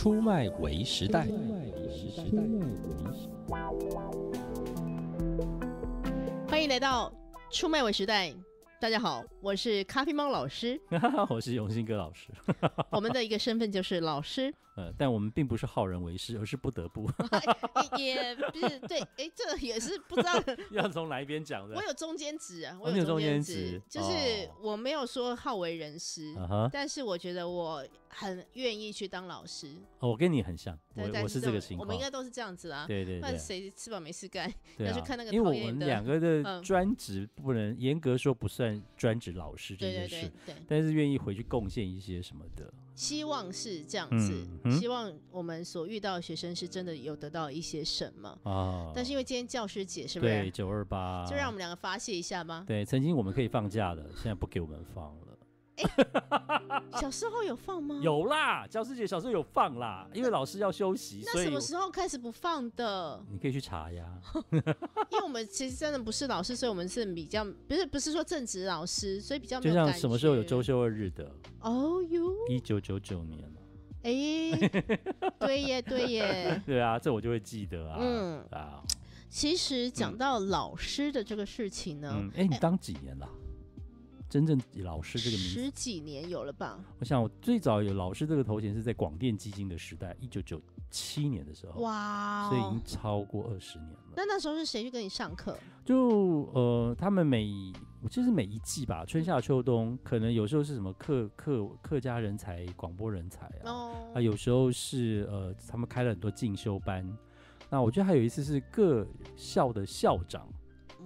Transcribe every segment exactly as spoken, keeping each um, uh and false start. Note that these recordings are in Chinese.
出卖为时代。 欢迎来到出卖为时代，大家好，我是咖啡猫老师我是永信哥老师我们的一个身份就是老师呃，但我们并不是好人为师，而是不得不也不是对，哎，这个也是不知道要从哪一边讲的。 我有中间值啊， 我有中间值， 就是我没有说好为人师、哦、但是我觉得我很愿意去当老师、 哦、我跟你很像， 我, 我是这个情况， 我们应该都是这样子啦。 对对对， 那谁吃饱没事干、 对啊、 要去看那个因为我们两个的专职不能严、嗯、格说不算专职老师这件事， 对对对对， 但是愿意回去贡献一些什么的， 希望是这样子、嗯嗯、希望我们所遇到的学生是真的有得到一些什么、哦、但是因为今天教师节是不是？ 对，九二八， 就让我们两个发泄一下吧。 对，曾经我们可以放假的，现在不给我们放了。 小时候有放吗？ 有啦，教师节小时候有放啦，因为老师要休息。 那什么时候开始不放的？ 你可以去查呀。 因为我们其实真的不是老师，所以我们是比较不是不是说正职老师，所以比较没有感觉。 就像什么时候有周休二日的？ 哦哟， 一九九九年。 哎、欸，对耶，对耶， 对啊，这我就会记得啊。嗯啊， 其实讲到老师的这个事情呢，哎、 嗯欸，你当几年啦？真正以老师这个名字十几年有了吧？ 我想我最早有老师这个头衔是在广电基金的时代，一九九七年的时候。哇，所以已经超过二十年了。 那那时候是谁去跟你上课？ 就呃，他们每我记得是每一季吧，春夏秋冬，可能有时候是什么客客客家人才、广播人才啊，哦、啊，有时候是呃，他们开了很多进修班。那我觉得还有一次是各校的校长。 哇、wow ，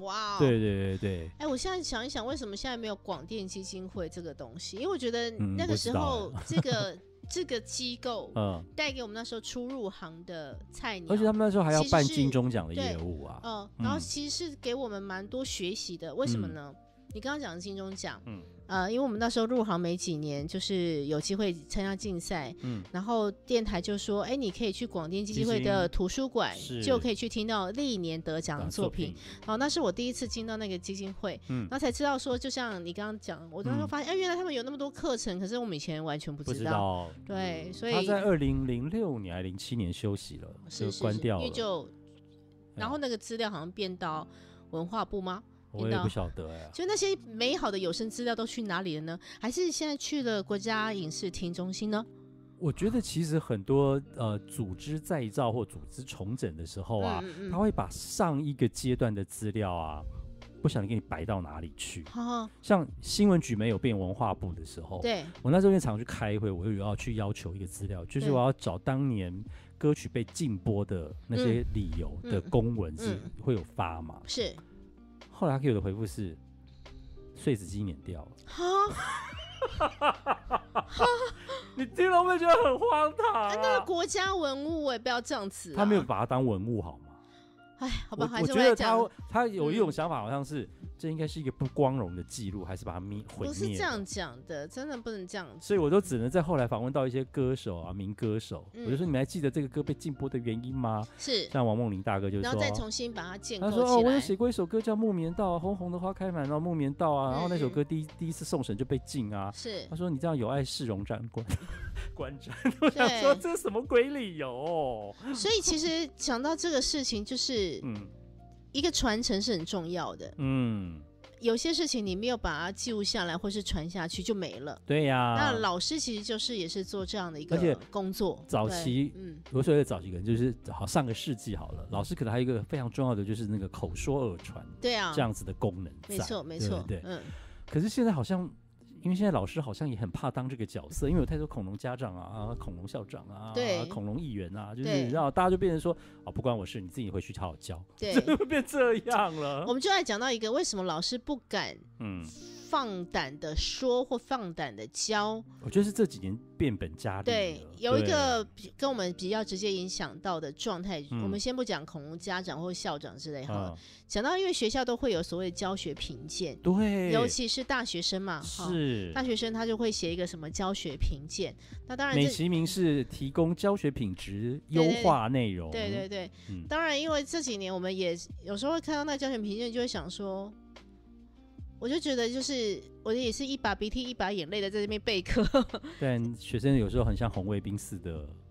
对对对对， 哎、欸，我现在想一想，为什么现在没有广电基金会这个东西？因为我觉得那个时候、嗯、这个这个机构带给我们那时候初入行的菜鸟， 而且他们那时候还要办金钟奖的业务啊， 嗯、呃，然后其实是给我们蛮多学习的。为什么呢？嗯、你刚刚讲的金钟奖，嗯。呃，因为我们那时候入行没几年，就是有机会参加竞赛，嗯，然后电台就说，哎，你可以去广电基金会的图书馆，就可以去听到历年得奖的作品。好，那是我第一次进到那个基金会，嗯，然后才知道说，就像你刚刚讲，我当时发现，哎、嗯，原来他们有那么多课程，可是我们以前完全不知道。不知道对，所以他在二零零六年还零七年休息了，就关掉了， 因为就，然后那个资料好像变到文化部吗？ 我也不晓得哎， 就那些美好的有声资料都去哪里了呢？还是现在去了国家影视厅中心呢？ 我觉得其实很多呃组织再造或组织重整的时候啊，嗯嗯嗯他会把上一个阶段的资料啊，不晓得给你摆到哪里去。哦、像新闻局没有变文化部的时候， 对我那时候也常去开会，我又要去要求一个资料，就是我要找当年歌曲被禁播的那些理由的公文是会有发嘛？嗯嗯、是。后来他给我的回复是碎纸机碾掉了。你听了会觉得很荒唐、啊欸、那个国家文物哎、欸，不要这样子、啊、 他没有把它当文物好吗？ 哎，好吧，还是我觉得他他有一种想法，好像是、嗯、这应该是一个不光荣的记录，还是把它灭毁灭？ 不是这样讲的，真的不能这样子。 所以我都只能在后来访问到一些歌手啊，民歌手，嗯、我就说你们还记得这个歌被禁播的原因吗？ 是像王梦麟大哥就说， 然后再重新把它建构起来。 他说哦，我有写过一首歌叫《木棉道》，红红的花开满了木棉道啊，然后那首歌第一、嗯、第一次送审就被禁啊。 是他说你这样有碍市容长官观瞻，我想说这是什么鬼理由、哦？ 所以其实想到这个事情，就是嗯。一个传承是很重要的，嗯，有些事情你没有把它记录下来或是传下去就没了。 对呀、啊， 那老师其实就是也是做这样的一个工作。 早期，嗯，我所谓的早期可能就是好上个世纪好了，老师可能还有一个非常重要的就是那个口说耳传， 对啊， 这样子的功能在， 没错没错， 对，嗯。可是现在好像。因为现在老师好像也很怕当这个角色，因为有太多恐龙家长啊、恐龙校长啊、 对恐龙议员啊，就是你知道，大家就变成说，哦，不关我事，你自己回去好好教， 对， 就变这样了。 我们就来讲到一个，为什么老师不敢，嗯。放胆的说或放胆的教， 我觉得是这几年变本加厉。 对，有一个跟我们比较直接影响到的状态、嗯，我们先不讲恐龙家长或校长之类哈，讲、嗯、到因为学校都会有所谓的教学评鉴， 对， 尤其是大学生嘛， 是大学生他就会写一个什么教学评鉴，那当然美其名是提供教学品质优化内容， 对对 对, 对, 对、嗯，当然因为这几年我们也有时候会看到那教学评鉴，就会想说。我就觉得就是我也是一把鼻涕一把眼泪的在这边备课， 但学生有时候很像红卫兵似的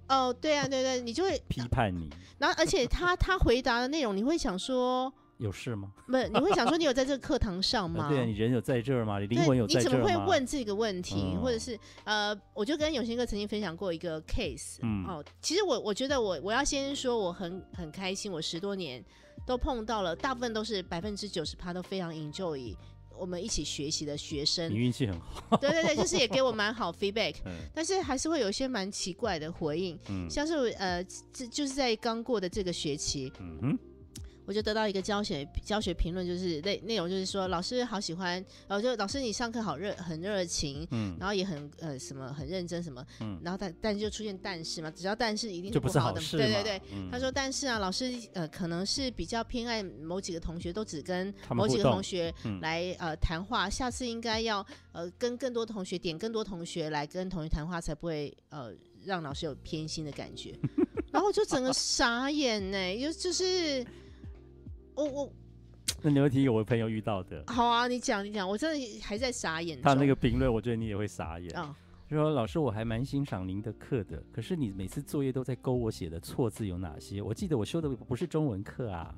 哦，对啊，对对，你就会批判你。 然后，而且他他回答的内容，你会想说。 有事吗？ 不，你会想说你有在这个课堂上吗？ 对啊，你人有在这儿吗？你灵魂有在这儿吗？ 你怎么会问这个问题？嗯、或者是呃，我就跟永兴哥曾经分享过一个 case，嗯，哦，其实我我觉得我我要先说我很很开心，我十多年都碰到了，大部分都是百分之九十趴都非常 enjoy 我们一起学习的学生。 你运气很好。 对对对，就是也给我蛮好 feedback，、嗯、但是还是会有一些蛮奇怪的回应，嗯、像是呃，这就是在刚过的这个学期，嗯哼。我就得到一个教学教学评论，就是内内容就是说，老师好喜欢，然后就老师你上课好热，很热情，嗯，然后也很呃什么很认真什么，嗯，然后但但就出现但是嘛，只要但是一定是不好的， 就不是好事嘛， 对对对， 嗯、 他说但是啊，老师呃可能是比较偏爱某几个同学，都只跟某几个同学来、嗯、呃谈话，下次应该要呃跟更多同学点更多同学来跟同学谈话，才不会呃让老师有偏心的感觉，然后我就整个傻眼呢、欸，就就是。我我， 那你会提我朋友遇到的？ 好啊，你讲你讲，我真的还在傻眼。 他那个评论，我觉得你也会傻眼。哦、就说老师，我还蛮欣赏您的课的，可是你每次作业都在勾我写的错字有哪些？我记得我修的不是中文课啊。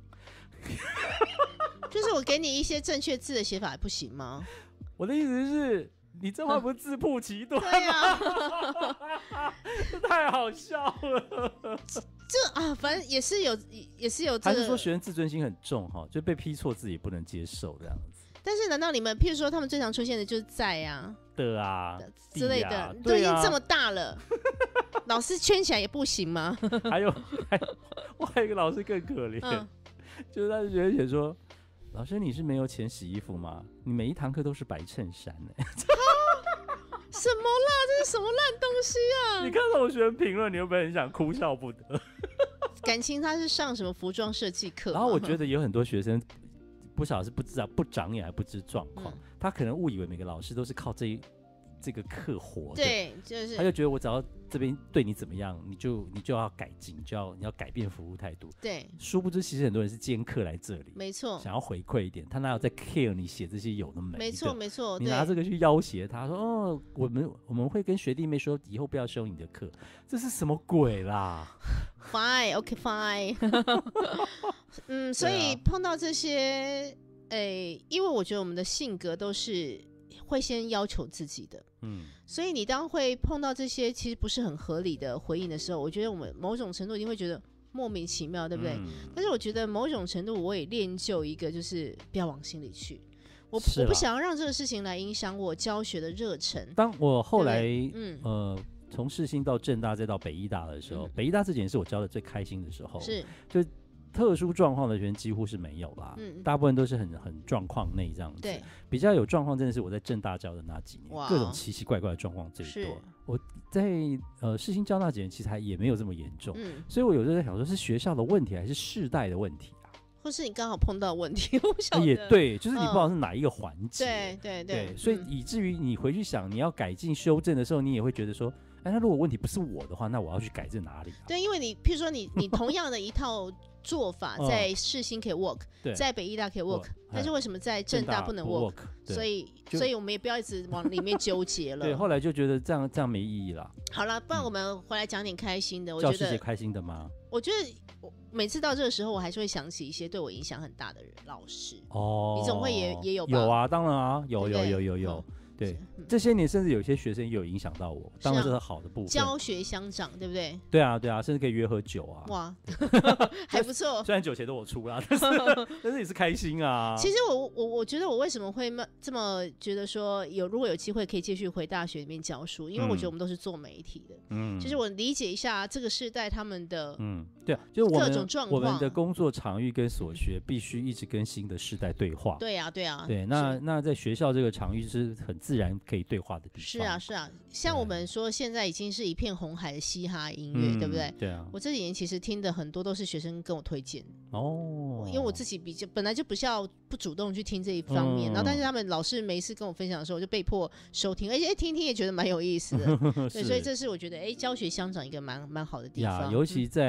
就是我给你一些正确字的写法不行吗？ 我的意思是。你这话不是自曝其短吗？ 对啊， 这太好笑了。 这啊，反正也是有，也是有、这个。 还是说学生自尊心很重哈，就被批错字也不能接受这样子。 但是难道你们，譬如说他们最常出现的就是在啊的啊之类的， 啊都已经这么大了，老师圈起来也不行吗？ 还有，还有我还有一个老师更可怜，嗯、就是他学生写说。老师，你是没有钱洗衣服吗？你每一堂课都是白衬衫哎、欸。 什么啦？这是什么烂东西啊？ 你看到我学生评论，你会不会很想哭笑不得？ 感情他是上什么服装设计课？ 然后我觉得有很多学生不晓得是不知道不长眼还不知状况、嗯，他可能误以为每个老师都是靠这一这个课活的， 对，就是他就觉得我只要这边对你怎么样，你就你就要改进，就要你要改变服务态度。 对， 殊不知其实很多人是兼课来这里， 没错， 想要回馈一点，他哪有在 care 你写这些有的没的？ 没错没错， 你拿这个去要挟他说哦，我们我们会跟学弟妹说以后不要修你的课，这是什么鬼啦 ？Fine, OK, fine 。嗯，所以碰到这些，诶，因为我觉得我们的性格都是。会先要求自己的，嗯，所以你当会碰到这些其实不是很合理的回应的时候，我觉得我们某种程度一定会觉得莫名其妙，对不对？嗯、但是我觉得某种程度我也练就一个，就是不要往心里去，我我不想要让这个事情来影响我教学的热忱。 当我后来，嗯呃，从世新到政大再到北医大的时候，嗯、北医大这几年是我教的最开心的时候， 是就。特殊状况的学生几乎是没有啦，嗯、大部分都是很很状况内这样子。 对， 比较有状况真的是我在政大教的那几年，各种奇奇怪怪的状况最多。我在呃世新教那几年其实还也没有这么严重，嗯、所以我有时候在想说，是学校的问题还是世代的问题啊？ 或是你刚好碰到问题，我不晓得。 也对，就是你不知道是哪一个环节、 嗯。对对 对, 对，所以以至于你回去想你要改进修正的时候，你也会觉得说。哎，那如果问题不是我的话，那我要去改在哪里、啊？ 对，因为你譬如说你你同样的一套做法在世新可以 work，、嗯、在北医大可以 work， 但是为什么在政大不能 work？ 所以所以我们也不要一直往里面纠结了。 对，后来就觉得这样这样没意义了。 好了，不然我们回来讲点开心的。 嗯、 我觉得教师节开心的吗？ 我觉得我每次到这个时候，我还是会想起一些对我影响很大的人，老师。 哦， 你总会也也有吧？ 有啊，当然啊，有有有有有。嗯对，这些年甚至有些学生也有影响到我，当然这是好的部分。 教学相长，对不对？ 对啊，对啊，甚至可以约喝酒啊。 哇，还不错。 虽然酒钱都我出啦，但是但是也是开心啊。 其实我我我觉得我为什么会这么觉得说有如果有机会可以继续回大学里面教书，因为我觉得我们都是做媒体的，嗯，就是我理解一下这个世代他们的， 嗯，对啊，就是我们各种状况， 我们的工作场域跟所学必须一直跟新的世代对话。 对啊，对啊， 对，那那在学校这个场域是很自然可以对话。 是啊是啊，像我们说现在已经是一片红海的嘻哈音乐、嗯、对不对？ 对啊， 我这几年其实听的很多都是学生跟我推荐哦，因为我自己比较本来就不是要不主动去听这一方面、嗯、然后但是他们老师没事跟我分享的时候，我就被迫收听，而且听听也觉得蛮有意思的对，所以这是我觉得哎教学相长一个蛮蛮好的地方， 尤其在现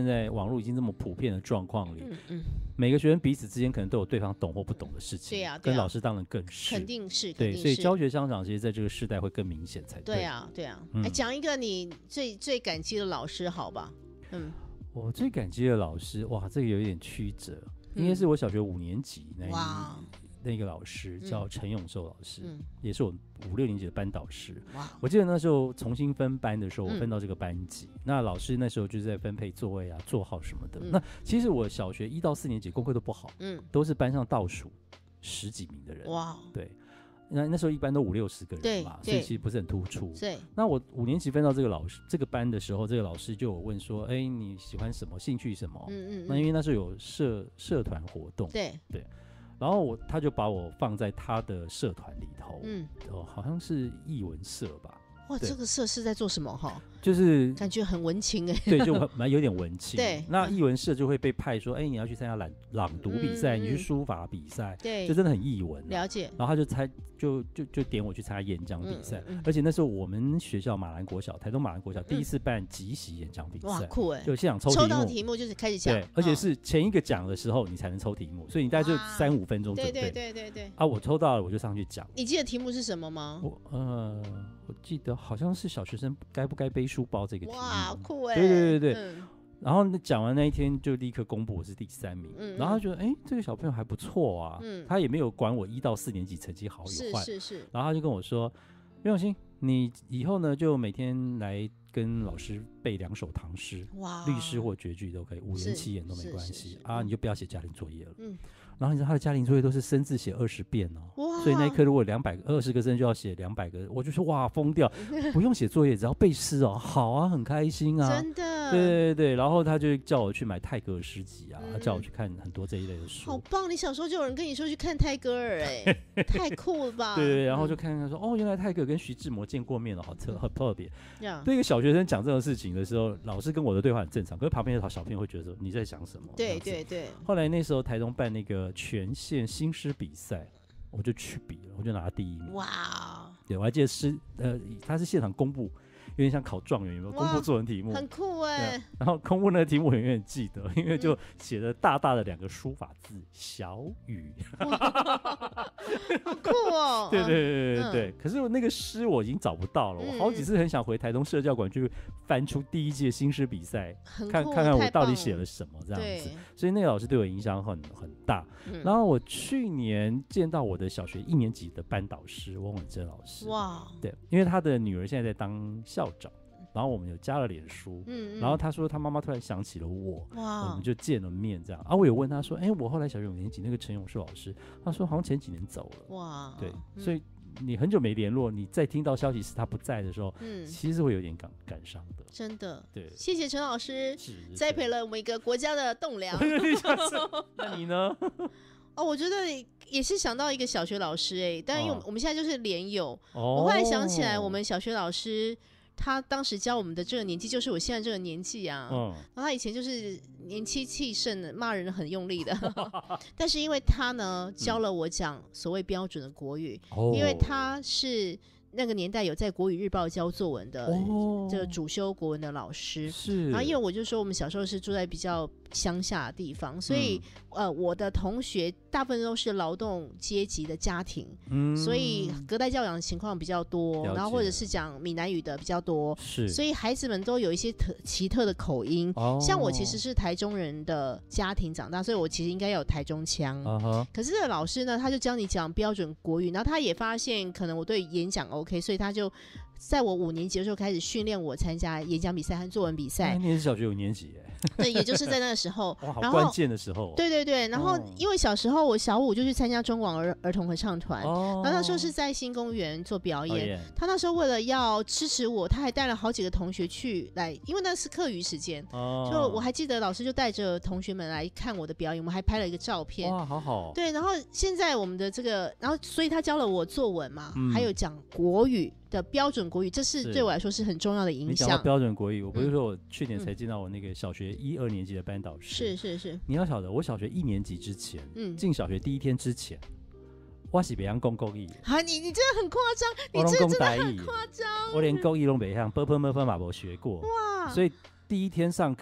在网络已经这么普遍的状况里， 嗯嗯， 每个学生彼此之间可能都有对方懂或不懂的事情， 对啊， 跟老师当然更是， 肯定是， 对，所以教学相长其实在这个世代会更明显才对。 对啊，对啊。 哎、 嗯，讲一个你最最感激的老师，好吧？嗯， 我最感激的老师，哇，这个有一点曲折，应该是我小学五年级那一。哇那个老师叫陈永寿老师，嗯、也是我五六年级的班导师。哇！我记得那时候重新分班的时候，我分到这个班级，嗯、那老师那时候就是在分配座位啊、座号什么的。嗯、那其实我小学一到四年级功课都不好，嗯，都是班上倒数十几名的人。哇！对，那那时候一般都五六十个人嘛，所以其实不是很突出。对。那我五年级分到这个老师这个班的时候，这个老师就有问说：“哎，你喜欢什么？兴趣什么？”嗯 嗯, 嗯。那因为那时候有社社团活动。对对。然后我他就把我放在他的社团里头，嗯，哦，好像是艺文社吧。 哇，这个社是在做什么哈？ 就是感觉很文青哎、欸， 对，就蛮有点文青。 对， 那艺文社就会被派说，哎、欸，你要去参加朗朗读比赛，嗯、你去书法比赛，对，就真的很艺文、啊。 了解。 然后他就猜，就就就点我去参加演讲比赛，嗯嗯、而且那时候我们学校马兰国小，台东马兰国小、嗯、第一次办即席演讲比赛，哇， 酷哎、欸！ 就现场抽题目， 抽到题目就是开始讲， 对，而且是前一个讲的时候你才能抽题目，所以你大概就三五分钟准备。 对对对对对。 啊，我抽到了，我就上去讲。 你记得题目是什么吗？ 我呃，我记得好像是小学生该不该背书包这个题目。 哇，酷哎、 欸！对对对对。嗯、然后讲完那一天就立刻公布我是第三名，嗯、然后他觉得哎、欸，这个小朋友还不错啊，嗯、他也没有管我一到四年级成绩好与坏， 是是是。 然后他就跟我说，袁永欣，你以后呢就每天来跟老师背两首唐诗，哇，律诗或绝句都可以，五言七言都没关系啊，你就不要写家庭作业了。嗯。然后你知道他的家庭作业都是生字写二十遍哦，所以那一科如果两百个二十个生就要写两百个，我就说哇疯掉，不用写作业，只要背诗哦，好啊，很开心啊， 真的， 对对对。然后他就叫我去买泰戈尔诗集啊，嗯、叫我去看很多这一类的书。 好棒！你小时候就有人跟你说去看泰戈尔，哎，太酷了吧？ 对对，然后就看看说，哦，原来泰戈尔跟徐志摩见过面了，好特很特别。Yeah. 对一个小学生讲这种事情的时候，老师跟我的对话很正常，可是旁边的小朋友会觉得说你在想什么？ 对对对。 后来那时候台东办那个全县新诗比赛，我就去比了，我就拿第一名。哇！对，我还记得诗，呃，他是现场公布，有点像考状元，有没有公布作文题目？ 很酷哎、欸。 然后公布那个题目，我永远记得，因为就写了大大的两个书法字“小雨”， 好酷哦！ 对对对对对。嗯、可是那个诗我已经找不到了，嗯、我好几次很想回台东社教馆去翻出第一届新诗比赛，看看看我到底写了什么这样子。所以那个老师对我影响很很大。嗯、然后我去年见到我的小学一年级的班导师翁伟珍老师，哇，对，因为他的女儿现在在当校长。然后我们有加了脸书，嗯嗯然后他说他妈妈突然想起了我，哇，我们就见了面这样。啊，我有问他说，哎，我后来小学五年级那个陈永寿老师，他说好像前几年走了，哇，对，嗯、所以你很久没联络，你再听到消息是他不在的时候，嗯，其实会有点感感伤的， 真的， 对， 谢谢陈老师栽培了我们一个国家的栋梁。 那你呢？ 哦，我觉得也是想到一个小学老师哎、欸，但因为我们现在就是连友，哦、我后来想起来，我们小学老师。他当时教我们的这个年纪就是我现在这个年纪啊，嗯、然后他以前就是年轻气盛的，骂人很用力的，但是因为他呢教了我讲所谓标准的国语，嗯、因为他是那个年代有在国语日报教作文的，哦、这个主修国文的老师，是，然后因为我就说我们小时候是住在比较乡下的地方，所以、嗯、呃，我的同学大部分都是劳动阶级的家庭，嗯、所以隔代教养的情况比较多，然后或者是讲闽南语的比较多，是，所以孩子们都有一些特奇特的口音。哦、像我其实是台中人的家庭长大，所以我其实应该有台中腔。Uh-huh. 可是这个老师呢，他就教你讲标准国语，然后他也发现可能我对演讲 OK， 所以他就在我五年级的时候开始训练我参加演讲比赛和作文比赛。 你也是小学五年级耶？ 对，也就是在那个时候， 哇，好关键的时候。 对对对，然后因为小时候我小五就去参加中广儿儿童合唱团，哦、然后那时候是在新公园做表演。哦、他那时候为了要支持我，他还带了好几个同学去来，因为那是课余时间，哦、就我还记得老师就带着同学们来看我的表演，我们还拍了一个照片。 哇，好好。 对，然后现在我们的这个，然后所以他教了我作文嘛，嗯、还有讲国语。的标准国语，这是对我来说是很重要的影响。 你讲到标准国语，我不是说我去年才见到我那个小学一二年级的班导师， 是是是。 你要晓得，我小学一年级之前，嗯，进小学第一天之前，我是北洋讲国语。 啊，你你真的很夸张，你这真的很夸张。 我连国语都北洋，啵啵啵啵嘛没学过。哇！所以第一天上课，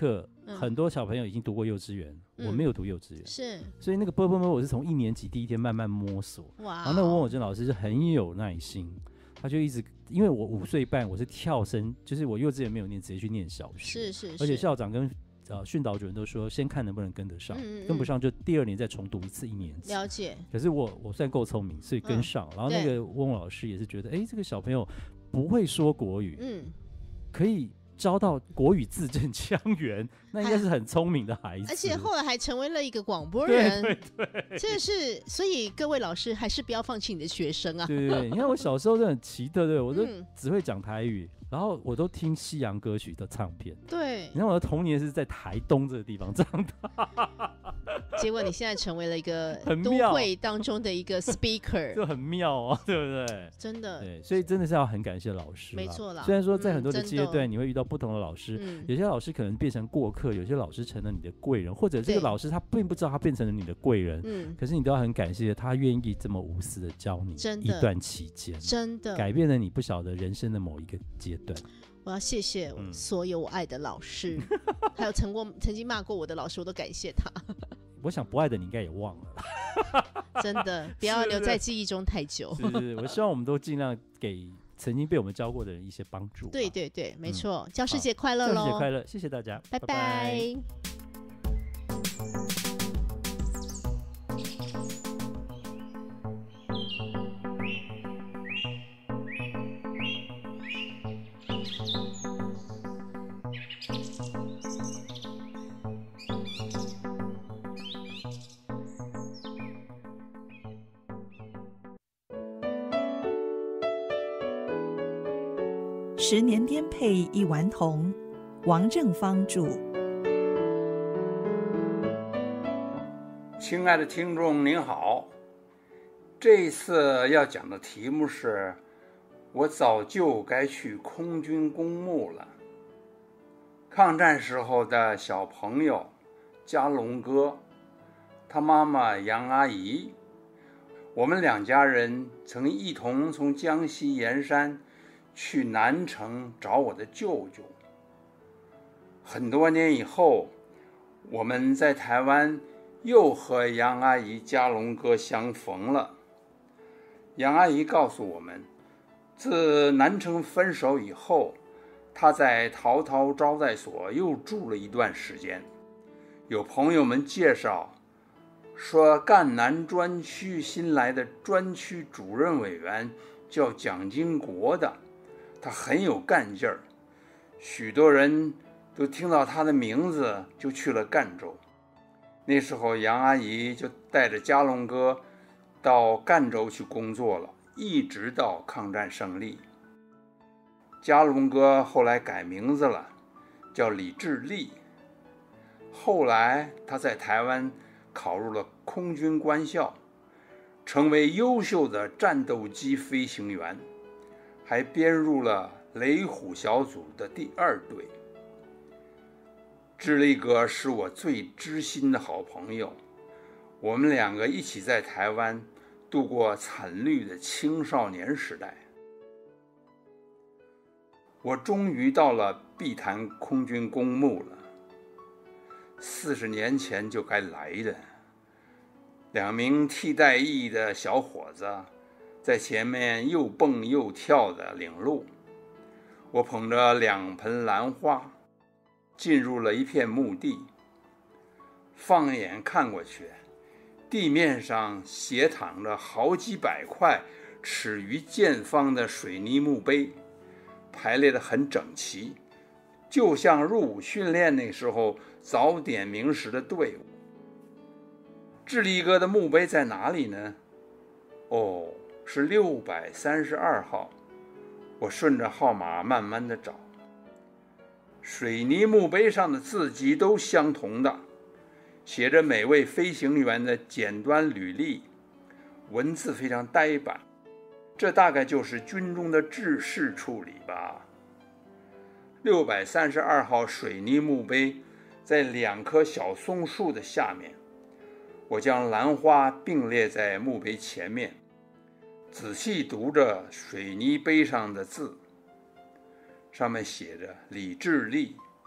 嗯、很多小朋友已经读过幼稚园，嗯、我没有读幼稚园， 是， 所以那个波波波我是从一年级第一天慢慢摸索。哇！然后那个温伟珍老师是很有耐心，他就一直，因为我五岁半我是跳升，就是我幼稚园没有念，直接去念小学， 是是是， 而且校长跟呃训导主任都说，先看能不能跟得上，嗯嗯嗯，跟不上就第二年再重读一次一年级。 了解。 可是我我算够聪明，所以跟上。嗯、然后那个温老师也是觉得，哎，这个小朋友不会说国语，嗯，可以招到国语字正腔圆，那应该是很聪明的孩子。 而且后来还成为了一个广播人， 对对对， 这是所以各位老师还是不要放弃你的学生啊。 对对对，你看我小时候都很奇特，对，我都只会讲台语。然后我都听西洋歌曲的唱片， 对。 你看我的童年是在台东这个地方长大， 结果你现在成为了一个都会当中的一个 speaker， 就很妙啊，对不对？ 真的， 对，所以真的是要很感谢老师， 没错啦。 虽然说在很多的阶段你会遇到不同的老师，嗯、有些老师可能变成过客，有些老师成了你的贵人，或者这个老师他并不知道他变成了你的贵人，嗯，可是你都要很感谢他愿意这么无私的教你一段期间， 真的改变了你不晓得人生的某一个阶段。 我要谢谢所有我爱的老师，嗯、还有曾过曾经骂过我的老师，我都感谢他。 我想不爱的你应该也忘了， 真的不要留在记忆中太久。 是是是，我希望我们都尽量给曾经被我们教过的人一些帮助。 对对对，没错，嗯、教师节快乐喽！ 教师节快乐，谢谢大家， 拜拜。拜拜。 十年颠沛一顽童，王正芳著。 亲爱的听众您好，这一次要讲的题目是我早就该去空军公墓了。抗战时候的小朋友家龙哥，他妈妈杨阿姨，我们两家人曾一同从江西盐山去南城找我的舅舅。很多年以后，我们在台湾又和杨阿姨、家龙哥相逢了。杨阿姨告诉我们，自南城分手以后，她在陶陶招待所又住了一段时间。有朋友们介绍说，赣南专区新来的专区主任委员叫蒋经国的，他很有干劲儿，许多人都听到他的名字就去了赣州。那时候杨阿姨就带着家龙哥到赣州去工作了，一直到抗战胜利。家龙哥后来改名字了，叫李志立。后来他在台湾考入了空军官校，成为优秀的战斗机飞行员，还编入了雷虎小组的第二队。志立哥是我最知心的好朋友，我们两个一起在台湾度过惨绿的青少年时代。我终于到了碧潭空军公墓了，四十年前就该来的。两名替代役的小伙子在前面又蹦又跳的领路，我捧着两盆兰花进入了一片墓地。放眼看过去，地面上斜躺着好几百块尺余见方的水泥墓碑，排列得很整齐，就像入伍训练那时候早点名时的队伍。志立哥的墓碑在哪里呢？哦，是六百三十二号。我顺着号码慢慢的找，水泥墓碑上的字迹都相同的，写着每位飞行员的简短履历，文字非常呆板，这大概就是军中的制式处理吧。六百三十二号水泥墓碑在两棵小松树的下面，我将兰花并列在墓碑前面，仔细读着水泥碑上的字，上面写着李志立，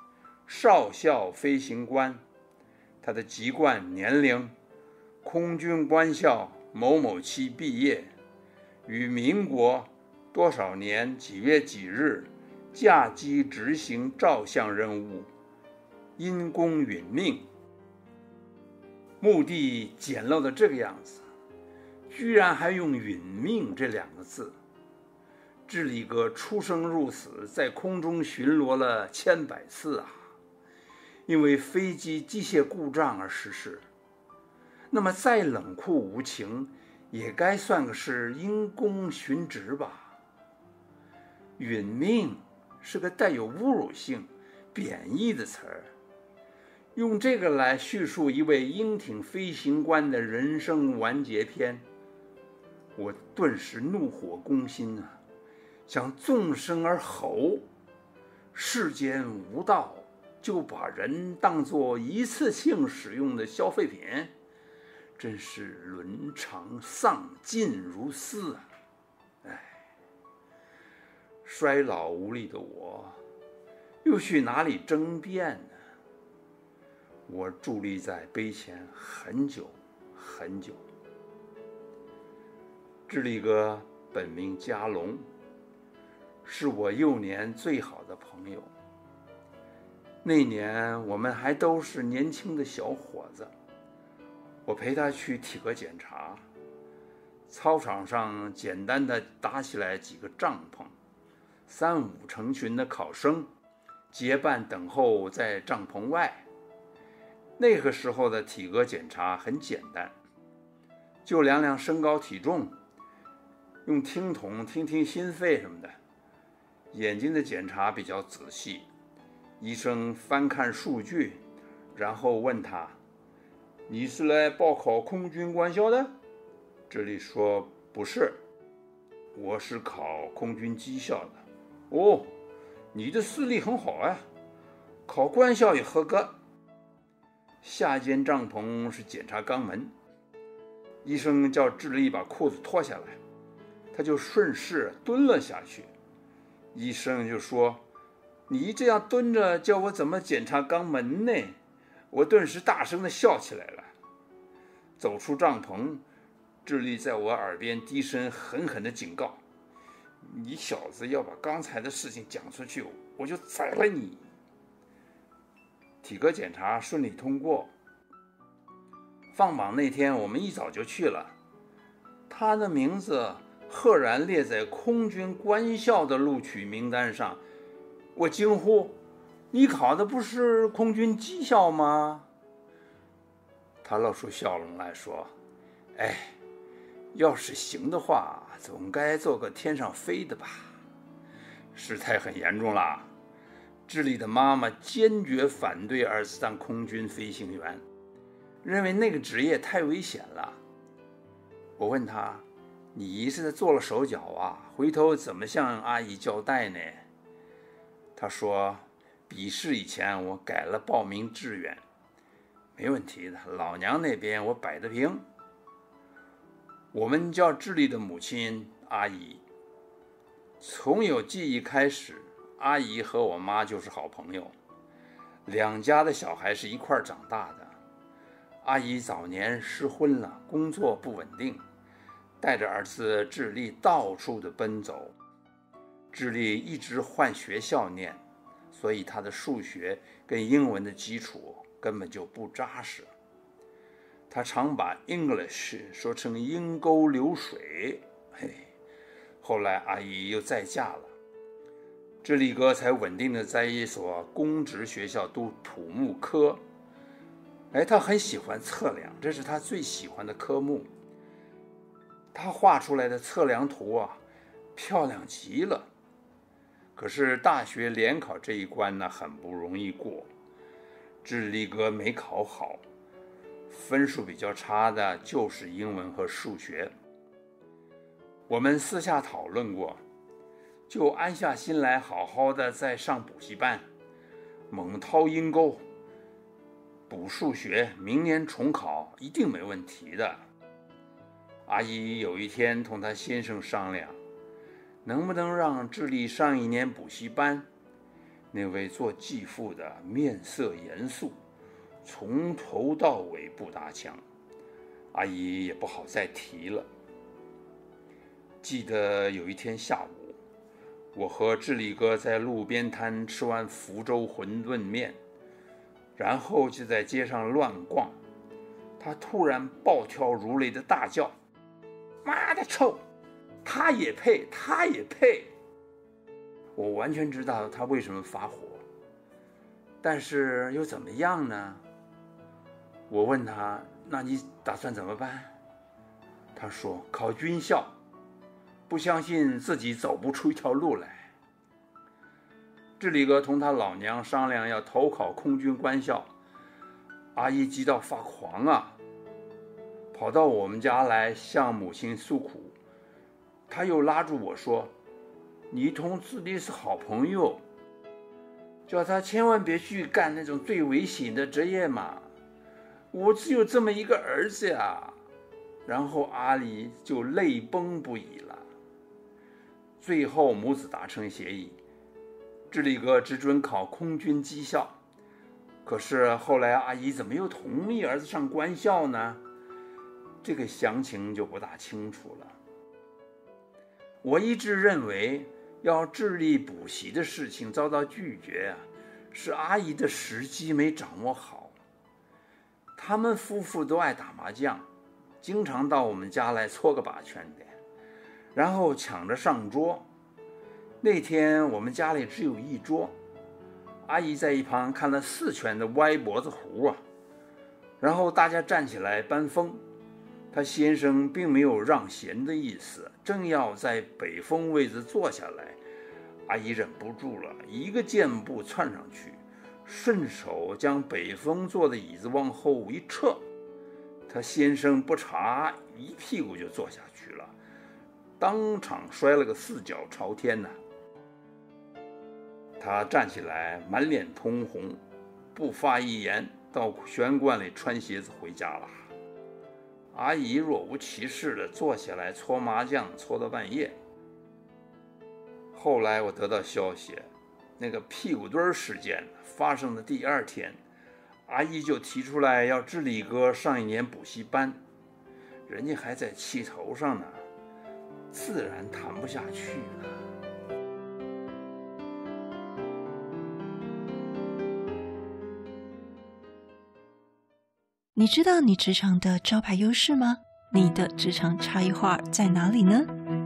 少校飞行官，他的籍贯年龄，空军官校某某期毕业，于民国多少年几月几日驾机执行照相任务，因公殒命。墓地简陋的这个样子，居然还用殒命这两个字。智利哥出生入死，在空中巡逻了千百次啊，因为飞机机械故障而逝世。那么再冷酷无情，也该算个是因公殉职吧。殒命是个带有侮辱性、贬义的词儿，用这个来叙述一位鹰艇飞行官的人生完结篇，我顿时怒火攻心啊！想纵声而吼，世间无道，就把人当作一次性使用的消费品，真是伦常丧尽如斯啊！哎，衰老无力的我，又去哪里争辩呢？我伫立在碑前很久很久。智利哥本名加隆，是我幼年最好的朋友。那年我们还都是年轻的小伙子，我陪他去体格检查，操场上简单的搭起来几个帐篷，三五成群的考生结伴等候在帐篷外。那个时候的体格检查很简单，就量量身高体重，用听筒听听心肺什么的。眼睛的检查比较仔细，医生翻看数据，然后问他：你是来报考空军官校的？这里说不是，我是考空军技校的。哦，你的视力很好啊，考官校也合格。下间帐篷是检查肛门，医生叫智利把裤子脱下来，他就顺势蹲了下去。医生就说：你这样蹲着，叫我怎么检查肛门呢？我顿时大声地笑起来了。走出帐篷，智利在我耳边低声狠狠地警告：你小子要把刚才的事情讲出去，我就宰了你。体格检查顺利通过，放榜那天我们一早就去了，他的名字赫然列在空军官校的录取名单上。我惊呼：你考的不是空军技校吗？他露出笑容来说：哎，要是行的话，总该做个天上飞的吧。事态很严重了，智利的妈妈坚决反对儿子当空军飞行员，认为那个职业太危险了。我问他：你是在做了手脚啊？回头怎么向阿姨交代呢？他说：笔试以前我改了报名志愿，没问题的，老娘那边我摆得平。我们叫智利的母亲阿姨，从有记忆开始，阿姨和我妈就是好朋友，两家的小孩是一块长大的。阿姨早年失婚了，工作不稳定，带着儿子智利到处的奔走。智利一直换学校念，所以他的数学跟英文的基础根本就不扎实。他常把 English 说成阴沟流水。嘿，后来阿姨又再嫁了，智利哥才稳定的在一所公职学校读土木科。哎，他很喜欢测量，这是他最喜欢的科目。他画出来的测量图啊，漂亮极了。可是大学联考这一关呢，很不容易过。智利哥没考好，分数比较差的就是英文和数学。我们私下讨论过，就安下心来好好的再上补习班，猛掏阴沟，补数学，明年重考一定没问题的。阿姨有一天同她先生商量，能不能让智利上一年补习班， 那位做继父的面色严肃，从头到尾不搭腔，阿姨也不好再提了。记得有一天下午，我和智力哥在路边摊吃完福州馄饨面，然后就在街上乱逛，他突然暴跳如雷的大叫：妈的臭，他也配，他也配！我完全知道他为什么发火，但是又怎么样呢？我问他，那你打算怎么办？他说考军校，不相信自己走不出一条路来。智力哥同他老娘商量要投考空军官校，阿姨急到发狂啊，跑到我们家来向母亲诉苦。他又拉住我说，你同智力是好朋友，叫他千万别去干那种最危险的职业嘛，我只有这么一个儿子呀。然后阿里就泪崩不已了。最后母子达成协议，智力哥只准考空军技校。可是后来阿姨怎么又同意儿子上官校呢？这个详情就不大清楚了。我一直认为要智力补习的事情遭到拒绝啊，是阿姨的时机没掌握好。他们夫妇都爱打麻将，经常到我们家来搓个把圈的，然后抢着上桌。那天我们家里只有一桌，阿姨在一旁看了四圈的歪脖子胡啊，然后大家站起来搬风。他先生并没有让贤的意思，正要在北风位置坐下来，阿姨忍不住了，一个箭步窜上去，顺手将北风坐的椅子往后一撤，他先生不察，一屁股就坐下去了，当场摔了个四脚朝天呢。他站起来满脸通红，不发一言，到玄关里穿鞋子回家了。阿姨若无其事地坐下来搓麻将，搓到半夜。后来我得到消息，那个屁股墩事件发生的第二天，阿姨就提出来要智力哥上一年补习班，人家还在气头上呢，自然谈不下去了。 你知道你职场的招牌优势吗？你的职场差异化在哪里呢？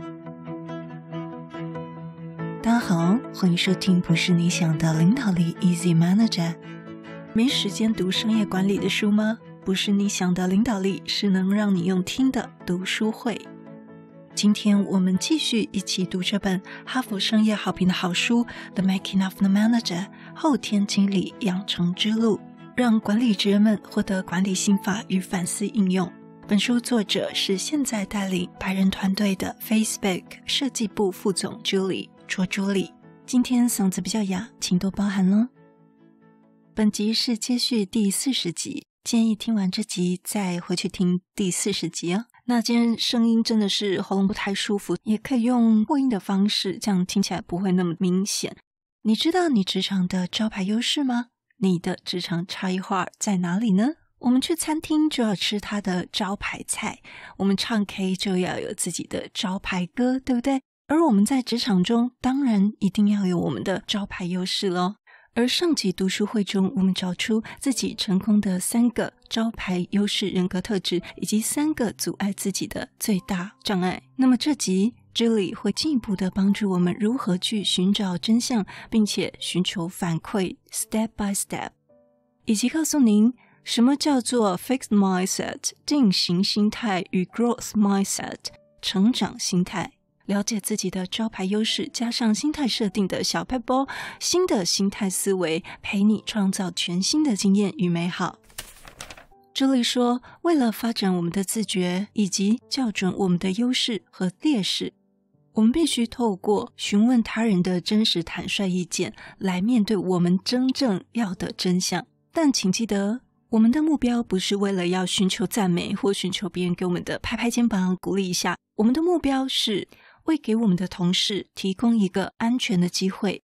大家好，欢迎收听不是你想的领导力 Easy Manager。 没时间读商业管理的书吗？不是你想的领导力，是能让你用听的读书会。今天我们继续一起读这本哈佛商业好评的好书 The Making of the Manager 后天经理养成之路，让管理职人们获得管理心法与反思应用。本书作者是现在带领百人团队的 Facebook 设计部副总 Julie 卓朱莉。今天嗓子比较哑，请多包涵咯。本集是接续第四十集，建议听完这集再回去听第四十集哦。那今天声音真的是喉咙不太舒服，也可以用扩音的方式，这样听起来不会那么明显。你知道你职场的招牌优势吗？你的职场差异化在哪里呢？我们去餐厅就要吃它的招牌菜，我们唱 K 就要有自己的招牌歌，对不对？而我们在职场中当然一定要有我们的招牌优势咯。而上集读书会中，我们找出自己成功的三个招牌优势人格特质，以及三个阻碍自己的最大障碍。那么这集Julie 会进一步的帮助我们如何去寻找真相，并且寻求反馈 step by step， 以及告诉您什么叫做 fixed mindset 定型心态与 growth mindset 成长心态，了解自己的招牌优势，加上心态设定的小撇步，新的心态思维陪你创造全新的经验与美好。朱莉说，为了发展我们的自觉以及校准我们的优势和劣势，我们必须透过询问他人的真实坦率意见来面对我们真正要的真相。但请记得，我们的目标不是为了要寻求赞美或寻求别人给我们的拍拍肩膀鼓励一下，我们的目标是为给我们的同事提供一个安全的机会，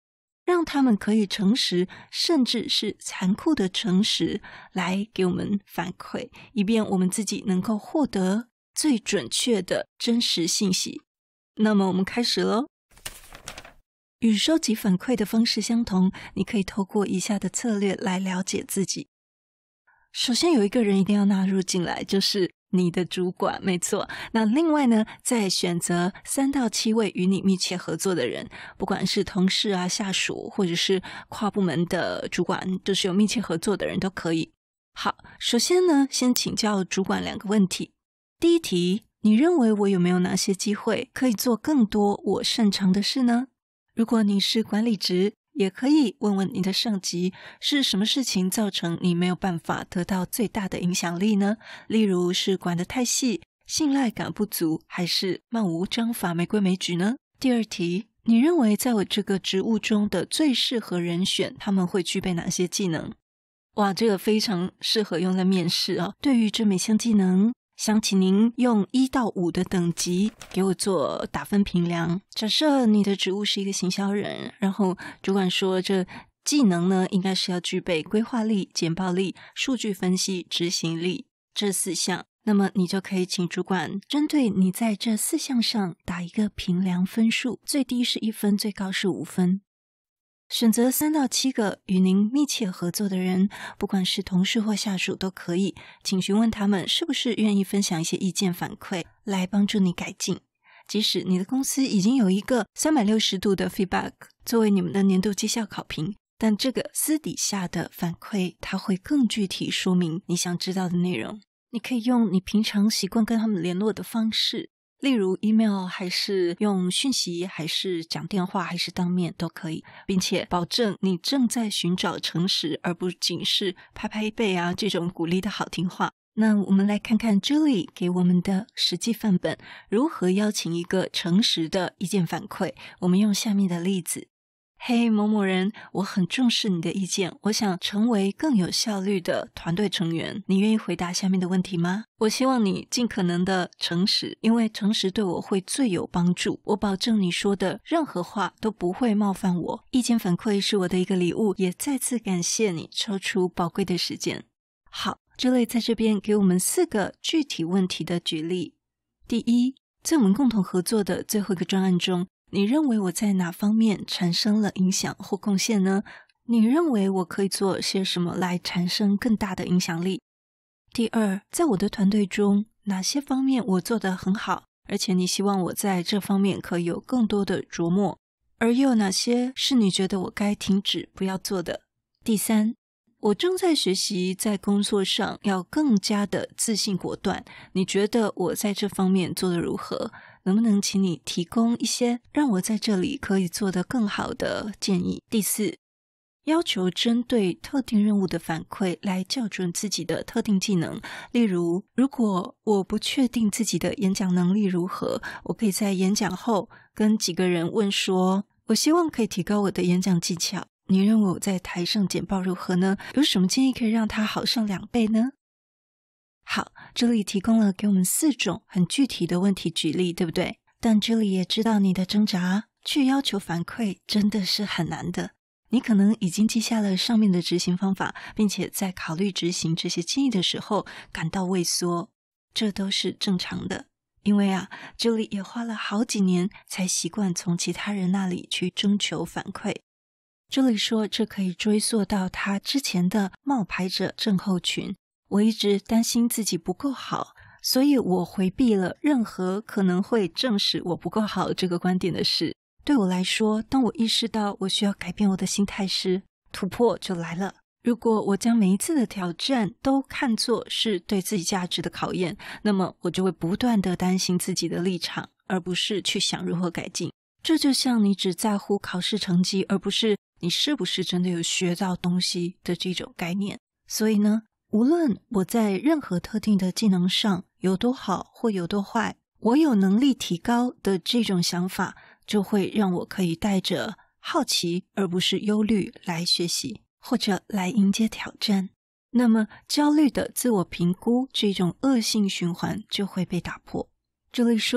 让他们可以诚实，甚至是残酷的诚实来给我们反馈，以便我们自己能够获得最准确的真实信息。那么我们开始咯。与收集反馈的方式相同，你可以透过以下的策略来了解自己。首先有一个人一定要纳入进来，就是你的主管，没错。那另外呢，再选择三到七位与你密切合作的人，不管是同事啊、下属，或者是跨部门的主管，就是有密切合作的人都可以。好，首先呢，先请教主管两个问题。第一题，你认为我有没有哪些机会可以做更多我擅长的事呢？如果你是管理职，也可以问问你的上级，是什么事情造成你没有办法得到最大的影响力呢？例如是管得太细，信赖感不足，还是漫无章法没规没矩呢？第二题，你认为在我这个职务中的最适合人选，他们会具备哪些技能？哇，这个非常适合用在面试哦。对于这每项技能，想请您用一到五的等级给我做打分评量。假设你的职务是一个行销人，然后主管说这技能呢，应该是要具备规划力、简报力、数据分析、执行力这四项，那么你就可以请主管针对你在这四项上打一个评量分数，最低是一分，最高是五分。选择三到七个与您密切合作的人，不管是同事或下属都可以，请询问他们是不是愿意分享一些意见反馈来帮助你改进。即使你的公司已经有一个三百六十度的 feedback 作为你们的年度绩效考评，但这个私底下的反馈它会更具体说明你想知道的内容。你可以用你平常习惯跟他们联络的方式，例如 email 还是用讯息还是讲电话还是当面都可以，并且保证你正在寻找诚实，而不仅是拍拍背啊这种鼓励的好听话。那我们来看看 Julie 给我们的实际范本，如何邀请一个诚实的意见反馈。我们用下面的例子。嘿，某某人，我很重视你的意见，我想成为更有效率的团队成员，你愿意回答下面的问题吗？我希望你尽可能的诚实，因为诚实对我会最有帮助，我保证你说的任何话都不会冒犯我。意见反馈是我的一个礼物，也再次感谢你抽出宝贵的时间。好，这类在这边给我们四个具体问题的举例。第一，在我们共同合作的最后一个专案中，你认为我在哪方面产生了影响或贡献呢？你认为我可以做些什么来产生更大的影响力？第二，在我的团队中，哪些方面我做得很好，而且你希望我在这方面可以有更多的琢磨，而又有哪些是你觉得我该停止不要做的？第三，我正在学习在工作上要更加的自信果断，你觉得我在这方面做得如何？能不能请你提供一些让我在这里可以做得更好的建议？第四，要求针对特定任务的反馈来校准自己的特定技能。例如，如果我不确定自己的演讲能力如何，我可以在演讲后跟几个人问说，我希望可以提高我的演讲技巧，你认为我在台上简报如何呢？有什么建议可以让它好上两倍呢？好，这里提供了给我们四种很具体的问题举例，对不对？但这里也知道你的挣扎，去要求反馈真的是很难的。你可能已经记下了上面的执行方法，并且在考虑执行这些建议的时候感到畏缩，这都是正常的。因为啊，这里也花了好几年才习惯从其他人那里去征求反馈。这里说这可以追溯到他之前的冒牌者症候群。我一直担心自己不够好，所以我回避了任何可能会证实我不够好这个观点的事。对我来说，当我意识到我需要改变我的心态时，突破就来了。如果我将每一次的挑战都看作是对自己价值的考验，那么我就会不断地担心自己的立场，而不是去想如何改进。这就像你只在乎考试成绩，而不是你是不是真的有学到东西的这种概念。所以呢，无论我在任何特定的技能上有多好或有多坏，我有能力提高的这种想法，就会让我可以带着好奇而不是忧虑来学习，或者来迎接挑战。那么焦虑的自我评估这种恶性循环就会被打破。这里说，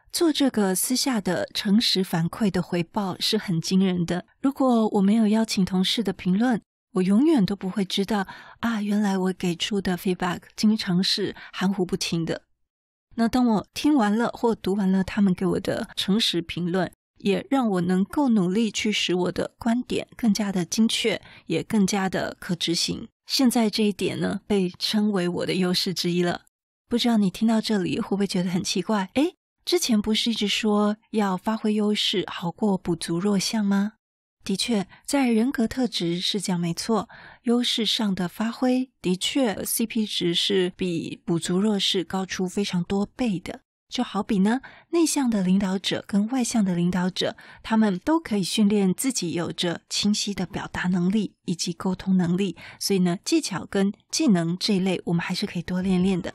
做这个私下的诚实反馈的回报是很惊人的。如果我没有邀请同事的评论，我永远都不会知道啊，原来我给出的 feedback 经常是含糊不清的。那当我听完了或读完了他们给我的诚实评论，也让我能够努力去使我的观点更加的精确，也更加的可执行。现在这一点呢，被称为我的优势之一了。不知道你听到这里会不会觉得很奇怪？诶，之前不是一直说要发挥优势好过补足弱项吗？的确，在人格特质是这样没错，优势上的发挥的确 C P 值是比补足弱势高出非常多倍的。就好比呢，内向的领导者跟外向的领导者，他们都可以训练自己有着清晰的表达能力以及沟通能力，所以呢，技巧跟技能这一类我们还是可以多练练的。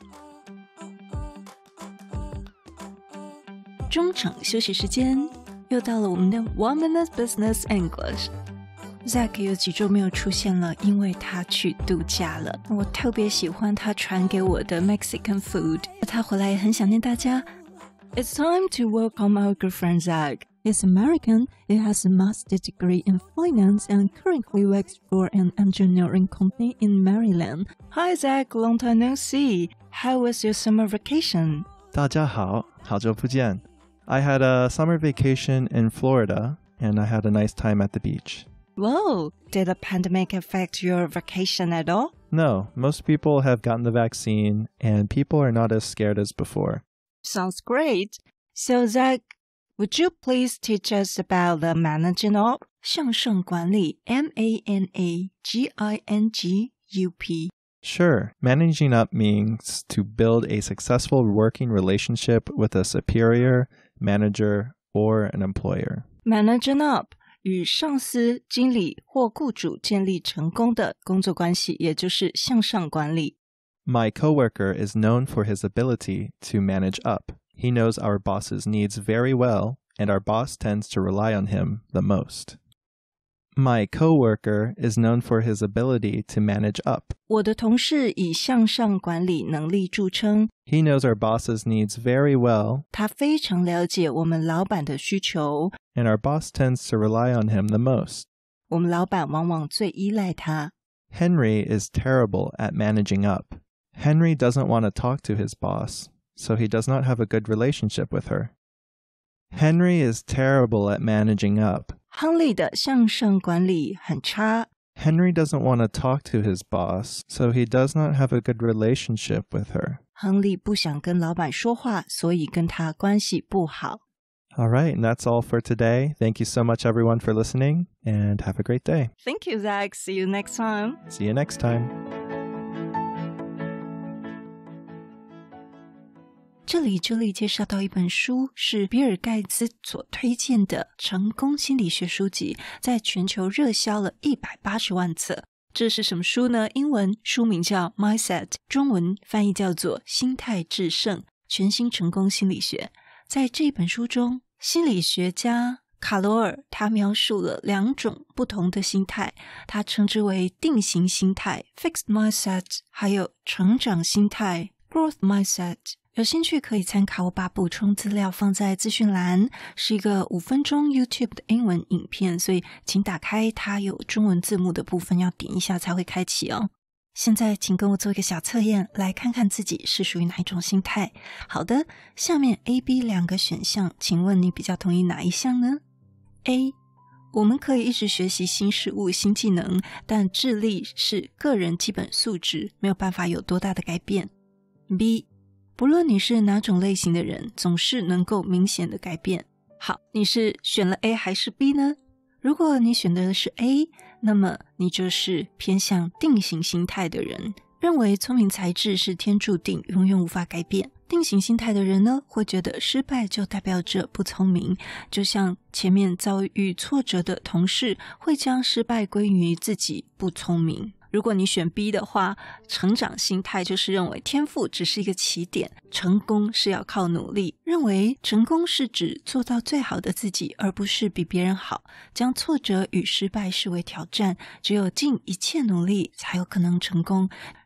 中场休息时间，又到了我们的 One Minute Business English。 Zach 有几周没有出现了，因为他去度假了。我特别喜欢他传给我的 Mexican food， 他回来也很想念大家。 It's time to welcome our good friend Zach. He's American, he has a master's degree in finance and currently works for an engineering company in Maryland. Hi Zach, long time no see. How was your summer vacation? 大家好，好久不见。I had a summer vacation in Florida, and I had a nice time at the beach. Whoa, did the pandemic affect your vacation at all? No, most people have gotten the vaccine, and people are not as scared as before. Sounds great. So Zach, would you please teach us about the managing up? 向上管理 M A N A G I N G U P. Sure. Managing up means to build a successful working relationship with a superior, manager, or an employer. Managing up 与上司、经理或雇主建立成功的工作关系，也就是向上管理。 My coworker is known for his ability to manage up. He knows our boss's needs very well, and our boss tends to rely on him the most. My coworker is known for his ability to manage up. 我的同事以向上管理能力著称。 He knows our boss's needs very well. 他非常了解我们老板的需求。 And our boss tends to rely on him the most. 我们老板往往最依赖他。 Henry is terrible at managing up. Henry doesn't want to talk to his boss, so he does not have a good relationship with her. Henry is terrible at managing up. 亨利的向上管理很差。 Henry doesn't want to talk to his boss, so he does not have a good relationship with her. 亨利不想跟老板说话，所以跟他关系不好。 All right, and that's all for today. Thank you so much, everyone, for listening, and have a great day. Thank you, Zach. See you next time. See you next time. 这里朱莉介绍到一本书，是比尔盖茨所推荐的成功心理学书籍，在全球热销了一百八十万册。这是什么书呢？英文书名叫 Mindset， 中文翻译叫做心态致胜，全新成功心理学。在这本书中，心理学家卡罗尔他描述了两种不同的心态，他称之为定型心态 Fixed Mindset， 还有成长心态 Growth Mindset。有兴趣可以参考，我把补充资料放在资讯栏，是一个五分钟 YouTube 的英文影片，所以请打开它有中文字幕的部分，要点一下才会开启哦。现在请跟我做一个小测验，来看看自己是属于哪一种心态。好的，下面 A、B 两个选项，请问你比较同意哪一项呢？ A， 我们可以一直学习新事物、新技能，但智力是个人基本素质，没有办法有多大的改变。 B，不论你是哪种类型的人，总是能够明显的改变。好，你是选了 A 还是 B 呢？如果你选择的是 A， 那么你就是偏向定型心态的人，认为聪明才智是天注定，永远无法改变。定型心态的人呢，会觉得失败就代表着不聪明，就像前面遭遇挫折的同事会将失败归于自己不聪明。如果你选 B 的话，成长心态就是认为天赋只是一个起点，成功是要靠努力，认为成功是指做到最好的自己，而不是比别人好，将挫折与失败视为挑战，只有尽一切努力才有可能成功，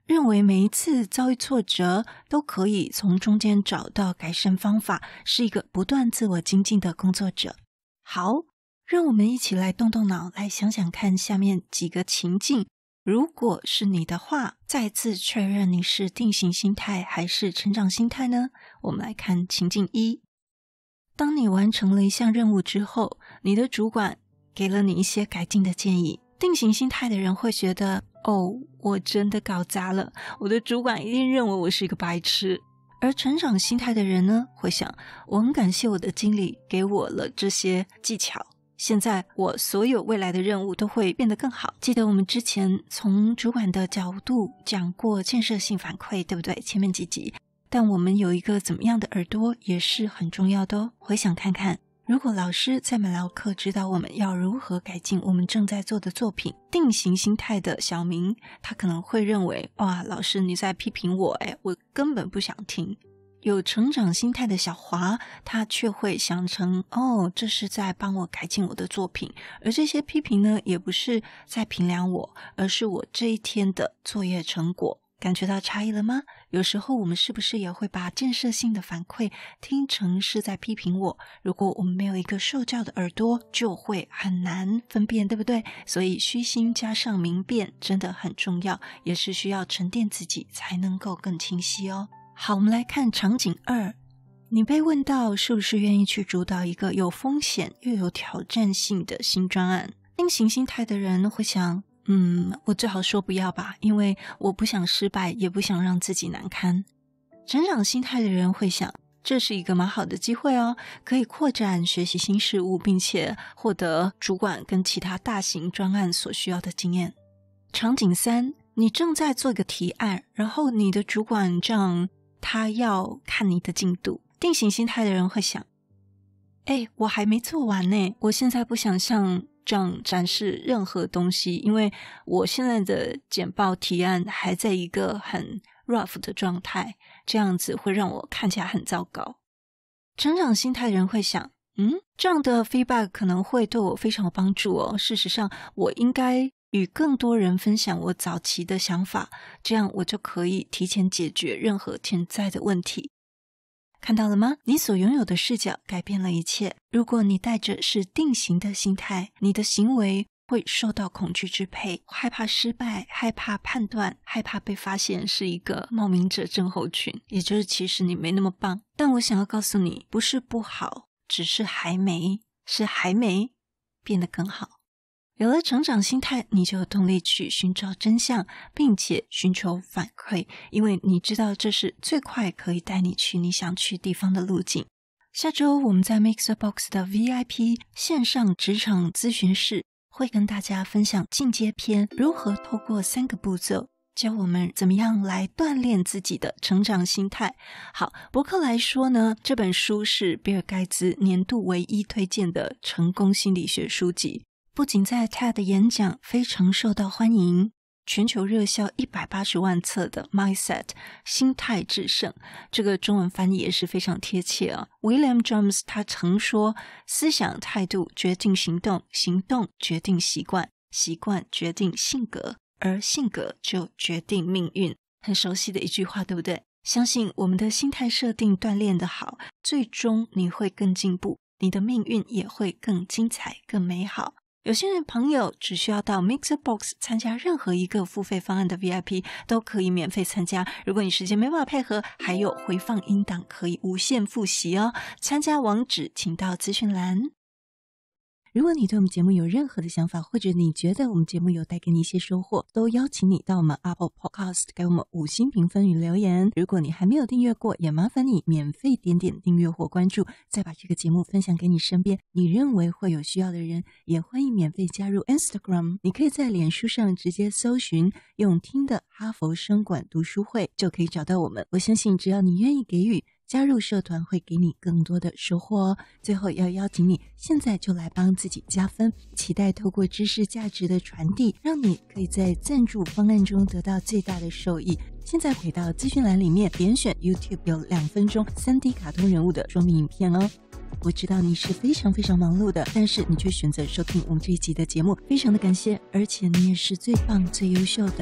认为每一次遭遇挫折都可以从中间找到改善方法，是一个不断自我精进的工作者。好，让我们一起来动动脑，来想想看下面几个情境，如果是你的话，再次确认你是定型心态还是成长心态呢？我们来看情境一。当你完成了一项任务之后，你的主管给了你一些改进的建议。定型心态的人会觉得，哦，我真的搞砸了，我的主管一定认为我是一个白痴。而成长心态的人呢，会想，我很感谢我的经理给我了这些技巧，现在我所有未来的任务都会变得更好。记得我们之前从主管的角度讲过建设性反馈，对不对？前面几集。但我们有一个怎么样的耳朵也是很重要的哦。回想看看，如果老师在美劳课指导我们要如何改进我们正在做的作品，定型心态的小明他可能会认为，哇，老师你在批评我，诶，我根本不想听。有成长心态的小华，他却会想成，哦，这是在帮我改进我的作品，而这些批评呢，也不是在评量我，而是我这一天的作业成果。感觉到差异了吗？有时候我们是不是也会把建设性的反馈听成是在批评我？如果我们没有一个受教的耳朵，就会很难分辨，对不对？所以虚心加上明辨真的很重要，也是需要沉淀自己才能够更清晰哦。好，我们来看场景二。你被问到是不是愿意去主导一个有风险又有挑战性的新专案。定型心态的人会想，嗯，我最好说不要吧，因为我不想失败，也不想让自己难堪。成长心态的人会想，这是一个蛮好的机会哦，可以扩展学习新事物，并且获得主管跟其他大型专案所需要的经验。场景三，你正在做一个提案，然后你的主管这样，他要看你的进度。定型心态的人会想，诶，我还没做完呢，我现在不想像这样展示任何东西，因为我现在的简报提案还在一个很 rough 的状态，这样子会让我看起来很糟糕。成长心态的人会想，嗯，这样的 feedback 可能会对我非常有帮助哦，事实上我应该与更多人分享我早期的想法，这样我就可以提前解决任何潜在的问题。看到了吗？你所拥有的视角改变了一切。如果你带着是定型的心态，你的行为会受到恐惧支配，害怕失败，害怕判断，害怕被发现是一个冒名者症候群，也就是其实你没那么棒。但我想要告诉你，不是不好，只是还没，是还没变得更好。有了成长心态，你就有动力去寻找真相，并且寻求反馈，因为你知道这是最快可以带你去你想去地方的路径。下周我们在 Mixerbox 的 V I P 线上职场咨询室会跟大家分享进阶篇，如何透过三个步骤教我们怎么样来锻炼自己的成长心态。好，博客来说呢，这本书是比尔盖茨年度唯一推荐的成功心理学书籍，不仅在 T E D 演讲非常受到欢迎，全球热销一百八十万册的 Mindset 心态制胜，这个中文翻译也是非常贴切啊。William James 他曾说，思想态度决定行动，行动决定习惯，习惯决定性格，而性格就决定命运。很熟悉的一句话，对不对？相信我们的心态设定锻炼得好，最终你会更进步，你的命运也会更精彩更美好。有些人朋友只需要到 Mixerbox 参加任何一个付费方案的 V I P 都可以免费参加，如果你时间没办法配合，还有回放音档可以无限复习哦。参加网址请到资讯栏。如果你对我们节目有任何的想法，或者你觉得我们节目有带给你一些收获，都邀请你到我们 Apple Podcast 给我们五星评分与留言。如果你还没有订阅过，也麻烦你免费点点订阅或关注，再把这个节目分享给你身边你认为会有需要的人。也欢迎免费加入 Instagram， 你可以在脸书上直接搜寻用听的哈佛声管读书会，就可以找到我们。我相信只要你愿意给予，加入社团会给你更多的收获哦。最后要邀请你现在就来帮自己加分，期待透过知识价值的传递，让你可以在赞助方案中得到最大的受益。现在回到资讯栏里面，点选 YouTube 有两分钟 三 D 卡通人物的说明影片哦。我知道你是非常非常忙碌的，但是你却选择收听我们这一集的节目，非常的感谢，而且你也是最棒最优秀的。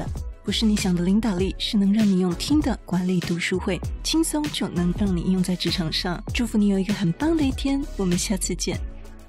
不是你想的领导力，是能让你用听的管理读书会，轻松就能让你应用在职场上。祝福你有一个很棒的一天，我们下次见。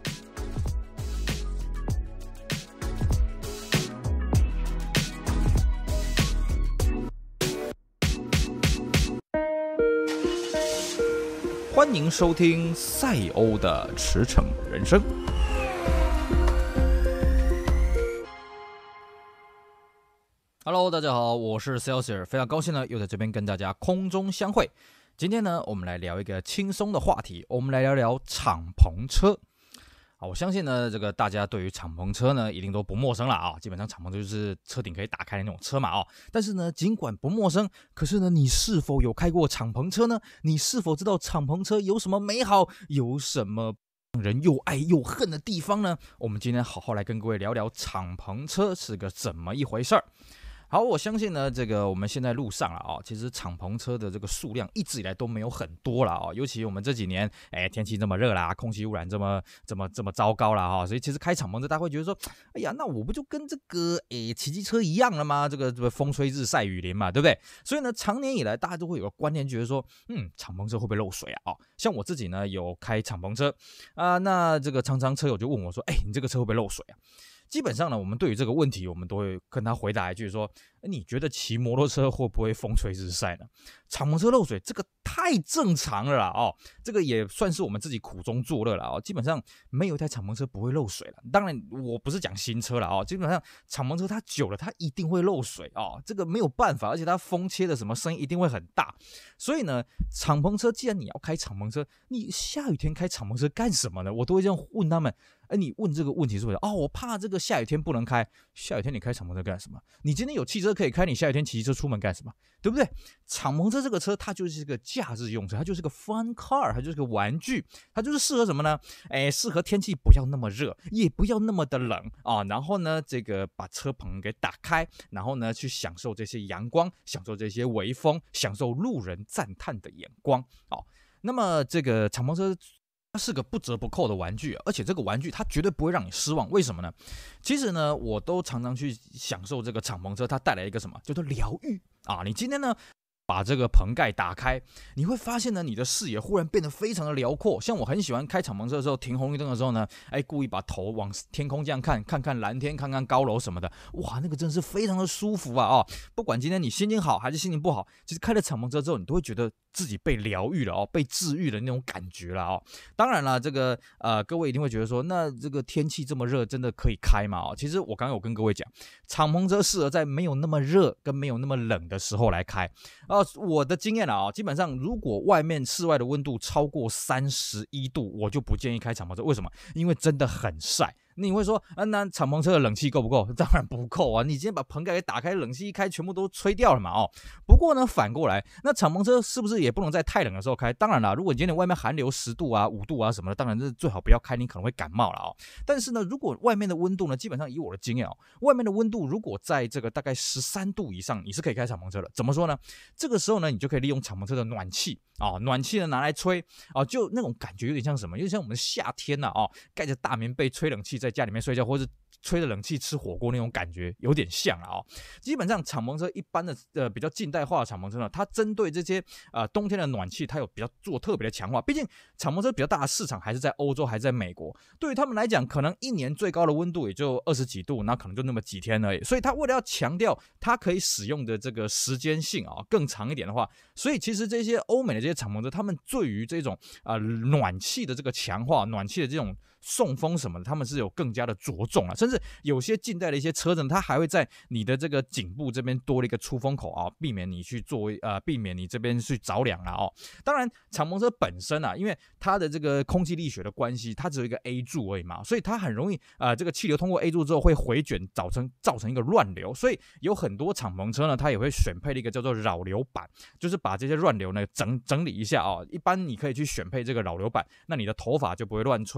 欢迎收听赛欧的驰骋人生。Hello， 大家好，我是 Celsius， 非常高兴呢，又在这边跟大家空中相会。今天呢，我们来聊一个轻松的话题，我们来聊聊敞篷车。啊，我相信呢，这个大家对于敞篷车呢，一定都不陌生了啊。基本上敞篷车就是车顶可以打开的那种车嘛啊。但是呢，尽管不陌生，可是呢，你是否有开过敞篷车呢？你是否知道敞篷车有什么美好，有什么让人又爱又恨的地方呢？我们今天好好来跟各位聊聊敞篷车是个怎么一回事儿。好，我相信呢，这个我们现在路上了啊，其实敞篷车的这个数量一直以来都没有很多了啊，尤其我们这几年，哎，天气这么热啦，空气污染这么这么这么糟糕啦哈，所以其实开敞篷车，大家会觉得说，哎呀，那我不就跟这个哎骑机车一样了吗？这个这个风吹日晒雨淋嘛，对不对？所以呢，长年以来大家都会有个观念，觉得说，嗯，敞篷车会不会漏水啊？哦，像我自己呢有开敞篷车啊，那这个常常车友就问我说，哎，你这个车会不会漏水啊？基本上呢，我们对于这个问题，我们都会跟他回答一句说：“你觉得骑摩托车会不会风吹日晒呢？敞篷车漏水，这个太正常了啦哦，这个也算是我们自己苦中作乐了哦。基本上没有一台敞篷车不会漏水了。当然，我不是讲新车了哦，基本上敞篷车它久了，它一定会漏水哦，这个没有办法，而且它风切的什么声音一定会很大。所以呢，敞篷车既然你要开敞篷车，你下雨天开敞篷车干什么呢？我都会这样问他们。哎，你问这个问题是不是？哦，我怕这个下雨天不能开。下雨天你开敞篷车干什么？你今天有汽车可以开，你下雨天骑车出门干什么？对不对？敞篷车这个车，它就是个假日用车，它就是个 fun car， 它就是个玩具，它就是适合什么呢？哎，适合天气不要那么热，也不要那么的冷啊。然后呢，这个把车棚给打开，然后呢，去享受这些阳光，享受这些微风，享受路人赞叹的眼光。哦，那么这个敞篷车，它是个不折不扣的玩具，而且这个玩具它绝对不会让你失望。为什么呢？其实呢，我都常常去享受这个敞篷车，它带来一个什么叫做疗愈啊！你今天呢，把这个棚盖打开，你会发现呢，你的视野忽然变得非常的辽阔。像我很喜欢开敞篷车的时候，停红绿灯的时候呢，哎，故意把头往天空这样看，看看蓝天，看看高楼什么的，哇，那个真是非常的舒服啊！哦，不管今天你心情好还是心情不好，其实开了敞篷车之后，你都会觉得自己被疗愈了哦，被治愈的那种感觉了哦。当然了，这个呃，各位一定会觉得说，那这个天气这么热，真的可以开吗？哦，其实我刚刚有跟各位讲，敞篷车适合在没有那么热跟没有那么冷的时候来开。呃，我的经验了啊，基本上如果外面室外的温度超过三十一度，我就不建议开敞篷车。为什么？因为真的很晒。你会说，啊，那敞篷车的冷气够不够？当然不够啊！你今天把棚盖给打开，冷气一开，全部都吹掉了嘛，哦。不过呢，反过来，那敞篷车是不是也不能在太冷的时候开？当然啦，如果你今天外面寒流十度啊、五度啊什么的，当然是最好不要开，你可能会感冒了哦。但是呢，如果外面的温度呢，基本上以我的经验哦，外面的温度如果在这个大概十三度以上，你是可以开敞篷车的。怎么说呢？这个时候呢，你就可以利用敞篷车的暖气啊、哦，暖气呢拿来吹啊、哦，就那种感觉有点像什么？有点像我们夏天呐、啊、哦，盖着大棉被吹冷气，在家里面睡觉，或者吹着冷气吃火锅那种感觉有点像啊、哦。基本上敞篷车一般的呃比较近代化的敞篷车呢，它针对这些呃冬天的暖气，它有比较做特别的强化。毕竟敞篷车比较大的市场还是在欧洲，还是在美国。对于他们来讲，可能一年最高的温度也就二十几度，那可能就那么几天而已。所以它为了要强调它可以使用的这个时间性啊、哦、更长一点的话，所以其实这些欧美的这些敞篷车，他们对于这种呃暖气的这个强化、暖气的这种送风什么的，他们是有更加的着重了。甚至有些近代的一些车子，它还会在你的这个颈部这边多了一个出风口啊，避免你去做呃，避免你这边去着凉了哦。当然，敞篷车本身啊，因为它的这个空气力学的关系，它只有一个 A 柱而已嘛，所以它很容易呃，这个气流通过 A 柱之后会回卷，造成造成一个乱流。所以有很多敞篷车呢，它也会选配了一个叫做扰流板，就是把这些乱流呢整整理一下哦。一般你可以去选配这个扰流板，那你的头发就不会乱吹，然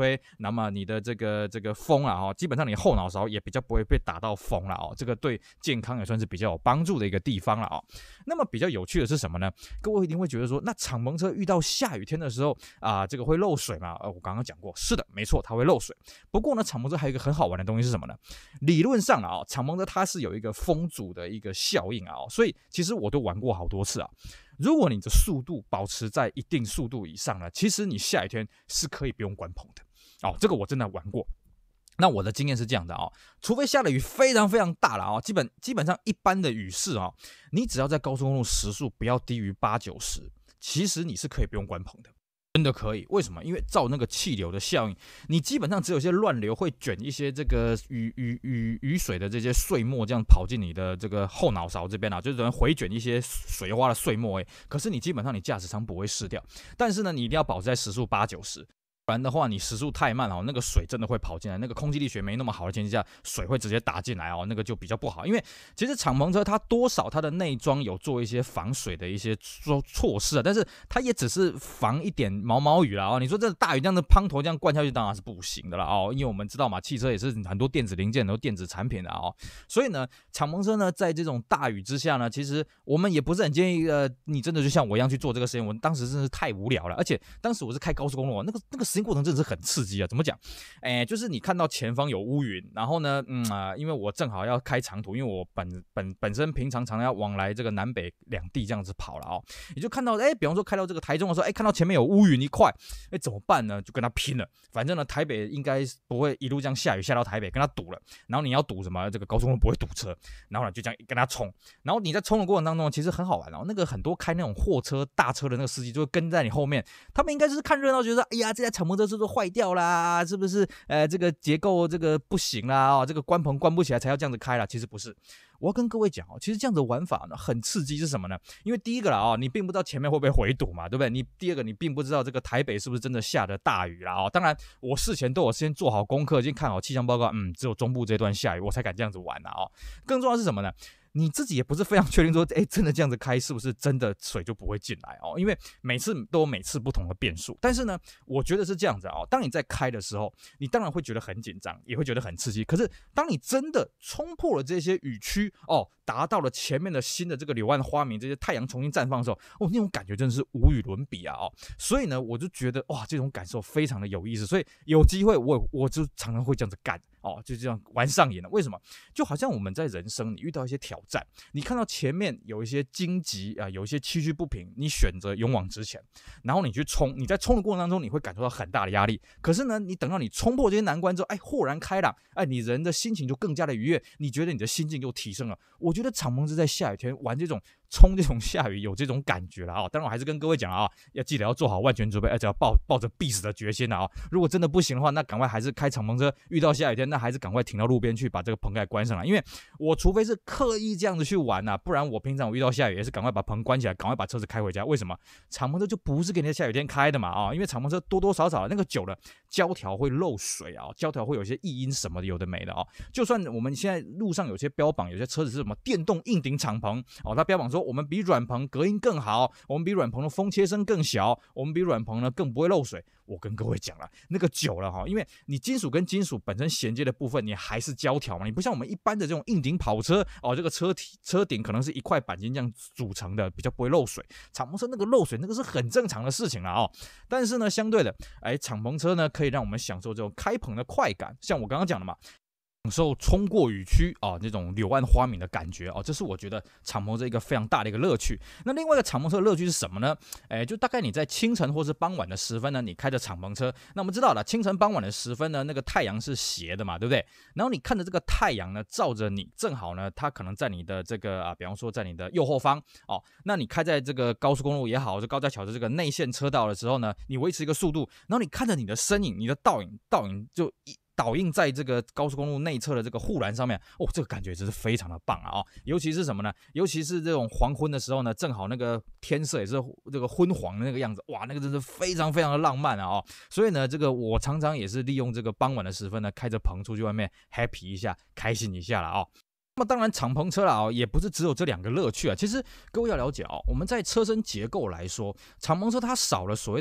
那么你的这个这个风啊，哦，基本上你后脑勺也比较不会被打到风了哦，这个对健康也算是比较有帮助的一个地方了哦。那么比较有趣的是什么呢？各位一定会觉得说，那敞篷车遇到下雨天的时候啊、呃，这个会漏水吗？呃，我刚刚讲过，是的，没错，它会漏水。不过呢，敞篷车还有一个很好玩的东西是什么呢？理论上啊，敞篷车它是有一个风阻的一个效应啊，所以其实我都玩过好多次啊。如果你的速度保持在一定速度以上呢，其实你下雨天是可以不用关棚的哦。这个我真的玩过。那我的经验是这样的哦，除非下的雨非常非常大了哦，基本基本上一般的雨势哦，你只要在高速公路时速不要低于八九十，其实你是可以不用关棚的。真的可以，为什么？因为照那个气流的效应，你基本上只有一些乱流会卷一些这个雨雨雨雨水的这些碎末，这样跑进你的这个后脑勺这边啊，就是等于回卷一些水花的碎末。哎，可是你基本上你驾驶舱不会湿掉，但是呢，你一定要保持在时速八九十。不然的话，你时速太慢哦，那个水真的会跑进来，那个空气力学没那么好的前提下，水会直接打进来哦，那个就比较不好。因为其实敞篷车它多少它的内装有做一些防水的一些措施啊，但是它也只是防一点毛毛雨啦哦。你说这大雨这样的滂沱这样灌下去，当然是不行的啦哦，因为我们知道嘛，汽车也是很多电子零件、很多电子产品的哦，所以呢，敞篷车呢在这种大雨之下呢，其实我们也不是很建议呃，你真的就像我一样去做这个实验。我当时真的是太无聊了，而且当时我是开高速公路，那个那个实验过程真的是很刺激啊！怎么讲？哎，就是你看到前方有乌云，然后呢，嗯啊、呃，因为我正好要开长途，因为我本本本身平常常常要往来这个南北两地这样子跑了哦，你就看到哎，比方说开到这个台中的时候，哎，看到前面有乌云一块，哎，怎么办呢？就跟他拼了。反正呢，台北应该不会一路这样下雨下到台北，跟他堵了。然后你要堵什么？这个高速公路不会堵车，然后呢就这样跟他冲。然后你在冲的过程当中，其实很好玩哦。那个很多开那种货车大车的那个司机就会跟在你后面，他们应该就是看热闹，觉得哎呀，这台敞篷车是不是坏掉啦？是不是呃这个结构这个不行啦？哦，这个关棚关不起来才要这样子开啦？其实不是。我要跟各位讲哦，其实这样的玩法呢很刺激，是什么呢？因为第一个啦哦，你并不知道前面会不会回堵嘛，对不对？你第二个你并不知道这个台北是不是真的下的大雨啦哦。当然我事前都有先做好功课，已经看好气象报告，嗯，只有中部这段下雨，我才敢这样子玩啦哦。更重要的是什么呢？你自己也不是非常确定说，哎，真的这样子开是不是真的水就不会进来哦？因为每次都有每次不同的变数。但是呢，我觉得是这样子哦。当你在开的时候，你当然会觉得很紧张，也会觉得很刺激。可是当你真的冲破了这些雨区哦，达到了前面的新的这个柳暗花明，这些太阳重新绽放的时候，哦，那种感觉真的是无与伦比啊哦。所以呢，我就觉得哇，这种感受非常的有意思。所以有机会我我就常常会这样子干。哦，就这样玩上瘾了。为什么？就好像我们在人生，你遇到一些挑战，你看到前面有一些荆棘啊、呃，有一些崎岖不平，你选择勇往直前，然后你去冲。你在冲的过程当中，你会感受到很大的压力。可是呢，你等到你冲破这些难关之后，哎，豁然开朗，哎，你人的心情就更加的愉悦，你觉得你的心境又提升了。我觉得敞篷车在下雨天玩这种。冲这种下雨有这种感觉了啊、哦！当然我还是跟各位讲啊，要记得要做好万全准备，而且要抱抱着必死的决心啊、哦！如果真的不行的话，那赶快还是开敞篷车，遇到下雨天，那还是赶快停到路边去，把这个棚盖关上来。因为我除非是刻意这样子去玩啊，不然我平常我遇到下雨也是赶快把棚关起来，赶快把车子开回家。为什么？敞篷车就不是给你在下雨天开的嘛啊、哦！因为敞篷车多多少少那个久了，胶条会漏水啊，胶条会有些异音什么的，有的没的啊、哦。就算我们现在路上有些标榜，有些车子是什么电动硬顶敞篷哦，它标榜说我们比软棚隔音更好，我们比软棚的风切声更小，我们比软棚呢更不会漏水。我跟各位讲了，那个久了哈，因为你金属跟金属本身衔接的部分，你还是胶条嘛，你不像我们一般的这种硬顶跑车哦，这个车体车顶可能是一块钣金这样组成的，比较不会漏水。敞篷车那个漏水那个是很正常的事情了哦。但是呢，相对的，哎，敞篷车呢可以让我们享受这种开棚的快感，像我刚刚讲的嘛。享受冲过雨区啊，这种柳暗花明的感觉啊，这是我觉得敞篷车一个非常大的一个乐趣。那另外一个敞篷车的乐趣是什么呢？哎，就大概你在清晨或是傍晚的时分呢，你开着敞篷车，那我们知道了，清晨傍晚的时分呢，那个太阳是斜的嘛，对不对？然后你看着这个太阳呢，照着你，正好呢，它可能在你的这个啊，比方说在你的右后方哦，那你开在这个高速公路也好，就高架桥的这个内线车道的时候呢，你维持一个速度，然后你看着你的身影，你的倒影，倒影就一。倒映在这个高速公路内侧的这个护栏上面，哦，这个感觉真是非常的棒啊！哦，尤其是什么呢？尤其是这种黄昏的时候呢，正好那个天色也是这个昏黄的那个样子，哇，那个真是非常非常的浪漫啊！哦，所以呢，这个我常常也是利用这个傍晚的时分呢，开着棚出去外面 happy 一下，开心一下了啊！哦。那么当然，敞篷车啦哦，也不是只有这两个乐趣啊。其实各位要了解哦，我们在车身结构来说，敞篷车它少了所谓的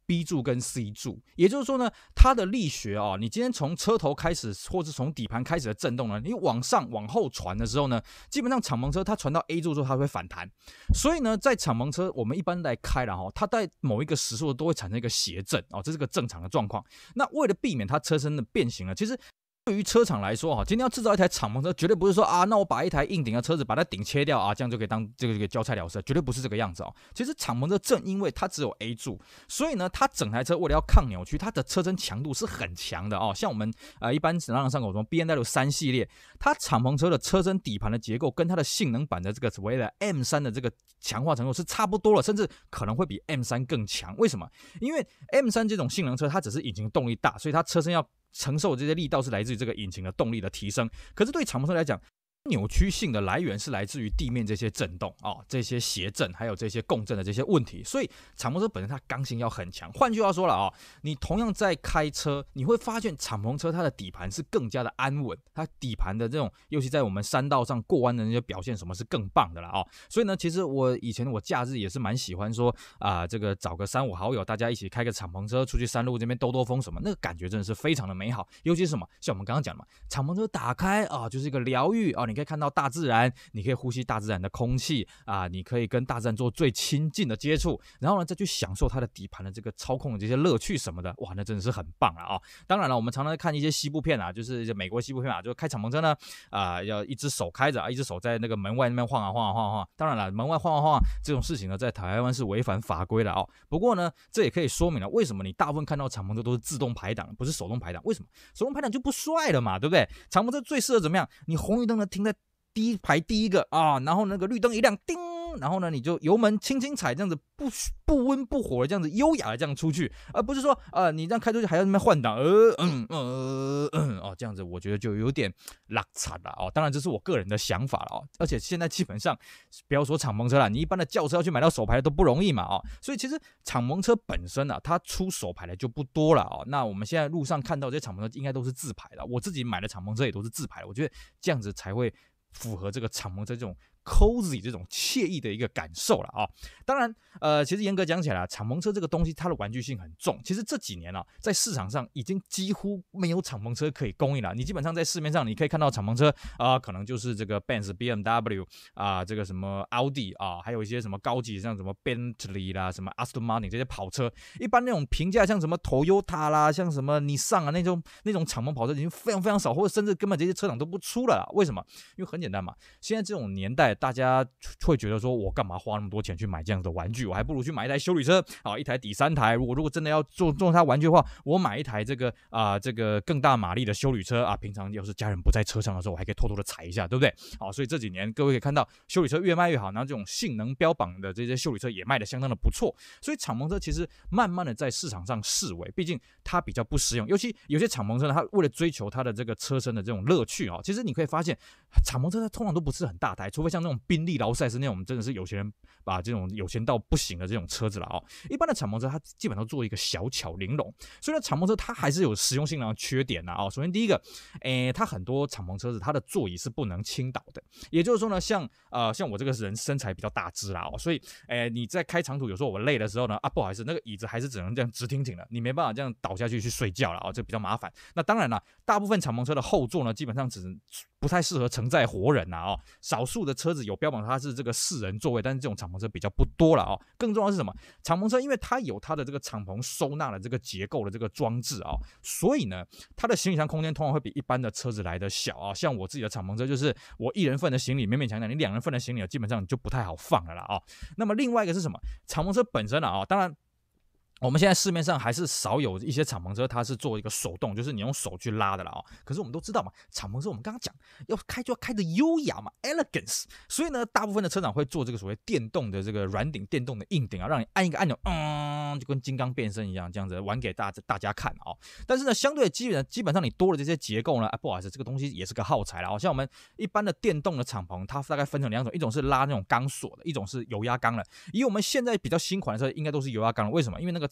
B 柱跟 C 柱，也就是说呢，它的力学啊，你今天从车头开始，或是从底盘开始的震动呢，你往上往后传的时候呢，基本上敞篷车它传到 A 柱之后，它会反弹。所以呢，在敞篷车我们一般来开了哈，它在某一个时速都会产生一个斜震哦，这是个正常的状况。那为了避免它车身的变形呢，其实对于车厂来说，哈，今天要制造一台敞篷车，绝对不是说啊，那我把一台硬顶的车子把它顶切掉啊，这样就可以当这个这个交差了事，绝对不是这个样子哦。其实敞篷车正因为它只有 A 柱，所以呢，它整台车为了要抗扭曲，它的车身强度是很强的哦。像我们呃一般朗朗上口中 B M W 三系列，它敞篷车的车身底盘的结构跟它的性能版的这个所谓的 M 三 的这个强化程度是差不多了，甚至可能会比 M 三 更强。为什么？因为 M 三 这种性能车，它只是引擎动力大，所以它车身要承受这些力道是来自于这个引擎的动力的提升，可是对敞篷车来讲，扭曲性的来源是来自于地面这些震动啊、哦，这些谐振，还有这些共振的这些问题，所以敞篷车本身它刚性要很强。换句话说了啊、哦，你同样在开车，你会发现敞篷车它的底盘是更加的安稳，它底盘的这种，尤其在我们山道上过弯的那些表现，什么是更棒的了啊、哦。所以呢，其实我以前我假日也是蛮喜欢说啊、呃，这个找个三五好友，大家一起开个敞篷车出去山路这边兜兜风什么，那个感觉真的是非常的美好。尤其是什么，像我们刚刚讲的嘛，敞篷车打开啊、哦，就是一个疗愈啊。你可以看到大自然，你可以呼吸大自然的空气啊，你可以跟大自然做最亲近的接触，然后呢再去享受它的底盘的这个操控的这些乐趣什么的，哇，那真的是很棒了啊、哦！当然了，我们常常看一些西部片啊，就是美国西部片啊，就开敞篷车呢啊，要一只手开着啊，一只手在那个门外那边晃啊晃啊晃啊晃。当然了，门外晃啊晃这种事情呢，在台湾是违反法规的啊、哦。不过呢，这也可以说明了为什么你大部分看到敞篷车都是自动排档，不是手动排档。为什么？手动排档就不帅了嘛，对不对？敞篷车最适合怎么样？你红绿灯呢停在第一排第一个啊，然后那个绿灯一亮，叮，然后呢你就油门轻轻踩，这样子不不温不火的这样子优雅的这样出去，而不是说呃你这样开出去还要那边换挡，呃嗯呃嗯哦这样子，我觉得就有点拉惨了哦。当然这是我个人的想法了哦，而且现在基本上不要说敞篷车了，你一般的轿车要去买到手牌的都不容易嘛哦，所以其实敞篷车本身啊，它出手牌的就不多了哦。那我们现在路上看到这些敞篷车应该都是自排的，我自己买的敞篷车也都是自排的，我觉得这样子才会符合这个敞篷车这种 cozy 这种惬意的一个感受了啊、哦。当然，呃，其实严格讲起来，敞篷车这个东西它的玩具性很重。其实这几年啊，在市场上已经几乎没有敞篷车可以供应了。你基本上在市面上你可以看到敞篷车啊、呃，可能就是这个 Benz、B M W 啊、呃，这个什么奥迪啊，还有一些什么高级像什么 Bentley 啦、什么 Aston Martin 这些跑车。一般那种平价像什么 Toyota 啦，像什么 Nissan 啊那种那种敞篷跑车已经非常非常少，或者甚至根本这些车厂都不出了啦。为什么？因为很简单嘛，现在这种年代，大家会觉得说，我干嘛花那么多钱去买这样的玩具？我还不如去买一台休旅车啊，一台底三台。如果如果真的要做做它玩具的话，我买一台这个啊、呃、这个更大马力的休旅车啊，平常要是家人不在车上的时候，我还可以偷偷的踩一下，对不对？好，所以这几年各位可以看到休旅车越卖越好，然后这种性能标榜的这些休旅车也卖得相当的不错。所以敞篷车其实慢慢的在市场上式微，毕竟它比较不实用，尤其有些敞篷车呢，它为了追求它的这个车身的这种乐趣啊，其实你可以发现敞篷车它通常都不是很大台，除非像那种宾利劳斯莱斯那种真的是有钱人把这种有钱到不行的这种车子了哦。一般的敞篷车它基本上做一个小巧玲珑，所以呢敞篷车它还是有实用性的缺点呐哦。首先第一个，诶，它很多敞篷车子它的座椅是不能倾倒的，也就是说呢，像呃像我这个人身材比较大只啦哦，所以诶你在开长途有时候我累的时候呢啊不好意思，那个椅子还是只能这样直挺挺的，你没办法这样倒下去去睡觉了哦，这比较麻烦。那当然了，大部分敞篷车的后座呢基本上只不太适合承载活人呐哦，少数的车子有标榜它是这个四人座位，但是这种敞篷车比较不多了哦。更重要的是什么？敞篷车因为它有它的这个敞篷收纳的这个结构的这个装置啊、哦，所以呢，它的行李箱空间通常会比一般的车子来的小啊、哦。像我自己的勉强就是我一人份的行李勉勉强强，你两人份的行李基本上就不太好放了啦啊、哦。那么另外一个是什么？敞篷车本身啊、哦，当然。我们现在市面上还是少有一些敞篷车，它是做一个手动，就是你用手去拉的啦哦。可是我们都知道嘛，敞篷车我们刚刚讲要开就要开的优雅嘛 ，elegance。所以呢，大部分的车厂会做这个所谓电动的这个软顶、电动的硬顶啊，让你按一个按钮，嗯，就跟金刚变身一样，这样子玩给大大家看哦。但是呢，相对基本基本上你多了这些结构呢，啊，不好意思，这个东西也是个耗材啦。哦，像我们一般的电动的敞篷，它大概分成两种，一种是拉那种钢索的，一种是油压缸的。以我们现在比较新款的车，应该都是油压缸的。为什么？因为那个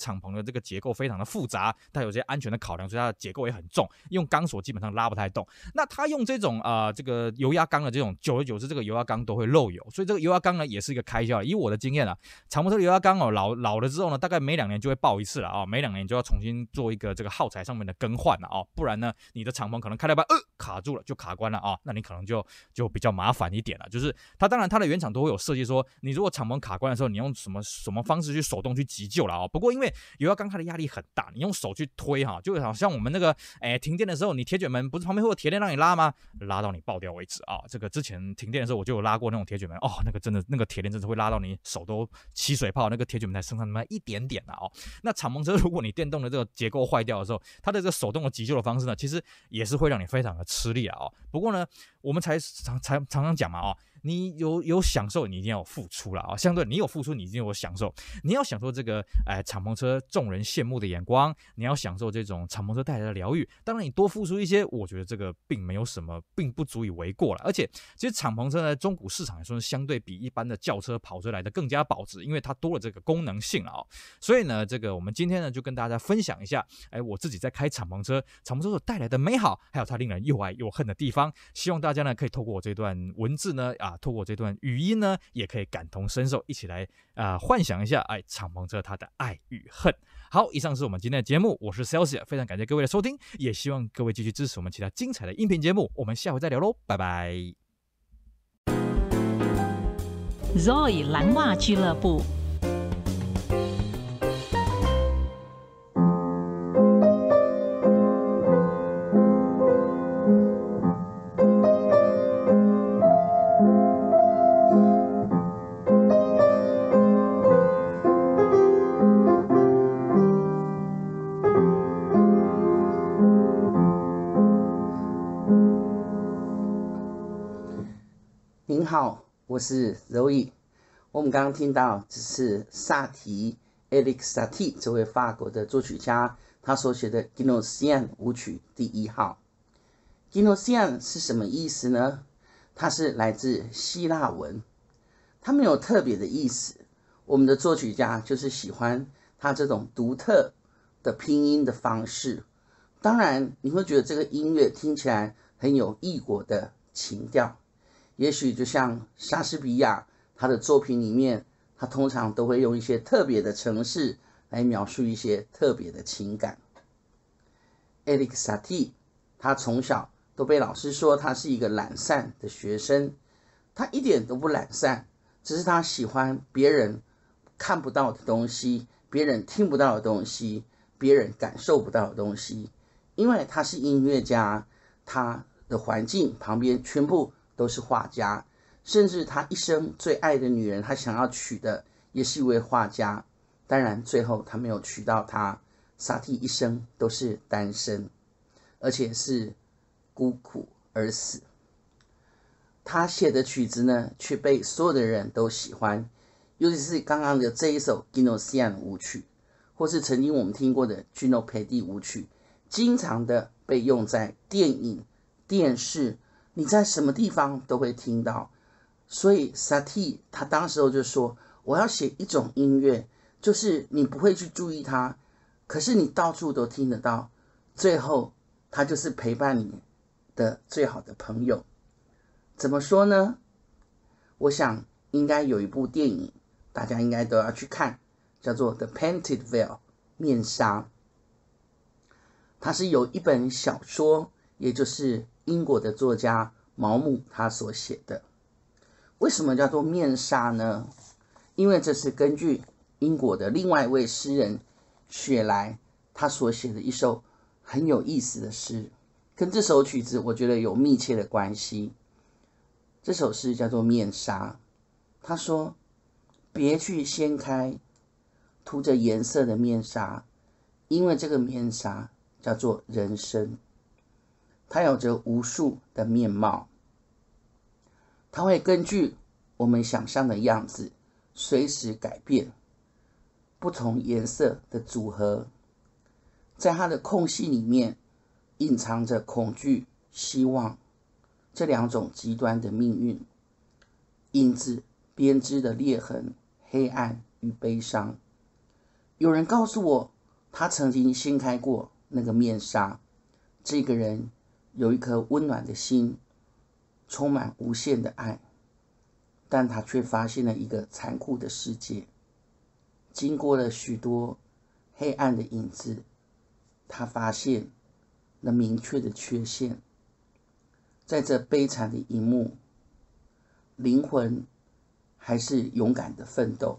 敞篷的这个结构非常的复杂，它有些安全的考量，所以它的结构也很重，用钢索基本上拉不太动。那它用这种啊、呃、这个油压缸的这种，久而久之这个油压缸都会漏油，所以这个油压缸呢也是一个开销。以我的经验啊，敞篷车的油压缸哦老老了之后呢，大概每两年就会爆一次了啊、哦，每两年就要重新做一个这个耗材上面的更换了啊、哦，不然呢你的敞篷可能开到一半呃卡住了就卡关了啊、哦，那你可能就就比较麻烦一点了。就是它当然它的原厂都会有设计说，你如果敞篷卡关的时候，你用什么什么方式去手动去急救了啊、哦。不过因为油压缸它的压力很大，你用手去推哈，就好像我们那个哎停电的时候，你铁卷门不是旁边会有铁链让你拉吗？拉到你爆掉为止啊！这个之前停电的时候我就有拉过那种铁卷门哦，那个真的那个铁链真的会拉到你手都起水泡，那个铁卷门才剩下那么一点点啊、哦。那敞篷车如果你电动的这个结构坏掉的时候，它的这个手动的急救的方式呢，其实也是会让你非常的吃力啊哦。不过呢，我们才常常常常讲嘛哦。你有有享受，你一定要有付出了啊！相对你有付出，你一定有享受。你要享受这个哎敞篷车众人羡慕的眼光，你要享受这种敞篷车带来的疗愈。当然，你多付出一些，我觉得这个并没有什么，并不足以为过了。而且，其实敞篷车呢，中古市场来说，相对比一般的轿车、跑车来的更加保值，因为它多了这个功能性啊、哦。所以呢，这个我们今天呢，就跟大家分享一下，哎，我自己在开敞篷车，敞篷车所带来的美好，还有它令人又爱又恨的地方。希望大家呢，可以透过我这段文字呢，啊。透过这段语音呢，也可以感同身受，一起来啊、呃、幻想一下，哎，敞篷车它的爱与恨。好，以上是我们今天的节目，我是 Celsius， 非常感谢各位的收听，也希望各位继续支持我们其他精彩的音频节目，我们下回再聊喽，拜拜。 Zoe 蓝袜俱乐部。 您好，我是 Zoe。我们刚刚听到这是萨提 Éric Satie 这位法国的作曲家，他所写的 Gnossienne 舞曲第一号。Gnossienne 是什么意思呢？它是来自希腊文，它没有特别的意思。我们的作曲家就是喜欢他这种独特的拼音的方式。当然，你会觉得这个音乐听起来很有异国的情调。也许就像莎士比亚他的作品里面，他通常都会用一些特别的城市来描述一些特别的情感。Éric Satie 他从小都被老师说他是一个懒散的学生，他一点都不懒散，只是他喜欢别人看不到的东西，别人听不到的东西，别人感受不到的东西。因为他是音乐家，他的环境旁边全部都是画家，甚至他一生最爱的女人，他想要娶的也是一位画家。当然最后他没有娶到她，萨蒂一生都是单身，而且是孤苦而死。他写的曲子呢，却被所有的人都喜欢，尤其是刚刚的这一首 Gnossienne 舞曲，或是曾经我们听过的 Gino Paedi 舞曲，经常的被用在电影、电视，你在什么地方都会听到。所以 Satie 他当时候就说，我要写一种音乐，就是你不会去注意它，可是你到处都听得到，最后它就是陪伴你的最好的朋友。怎么说呢？我想应该有一部电影大家应该都要去看，叫做 The Painted Veil 面纱。它是由一本小说，也就是英国的作家毛姆他所写的。为什么叫做面纱呢？因为这是根据英国的另外一位诗人雪莱他所写的一首很有意思的诗，跟这首曲子我觉得有密切的关系。这首诗叫做面纱。他说，别去掀开涂着颜色的面纱，因为这个面纱叫做人生。它有着无数的面貌，它会根据我们想象的样子随时改变，不同颜色的组合，在它的空隙里面隐藏着恐惧、希望这两种极端的命运，影子编织的裂痕，黑暗与悲伤。 有人告诉我，他曾经掀开过那个面纱。这个人有一颗温暖的心，充满无限的爱，但他却发现了一个残酷的世界。经过了许多黑暗的影子，他发现了明确的缺陷。在这悲惨的一幕，灵魂还是勇敢的奋斗。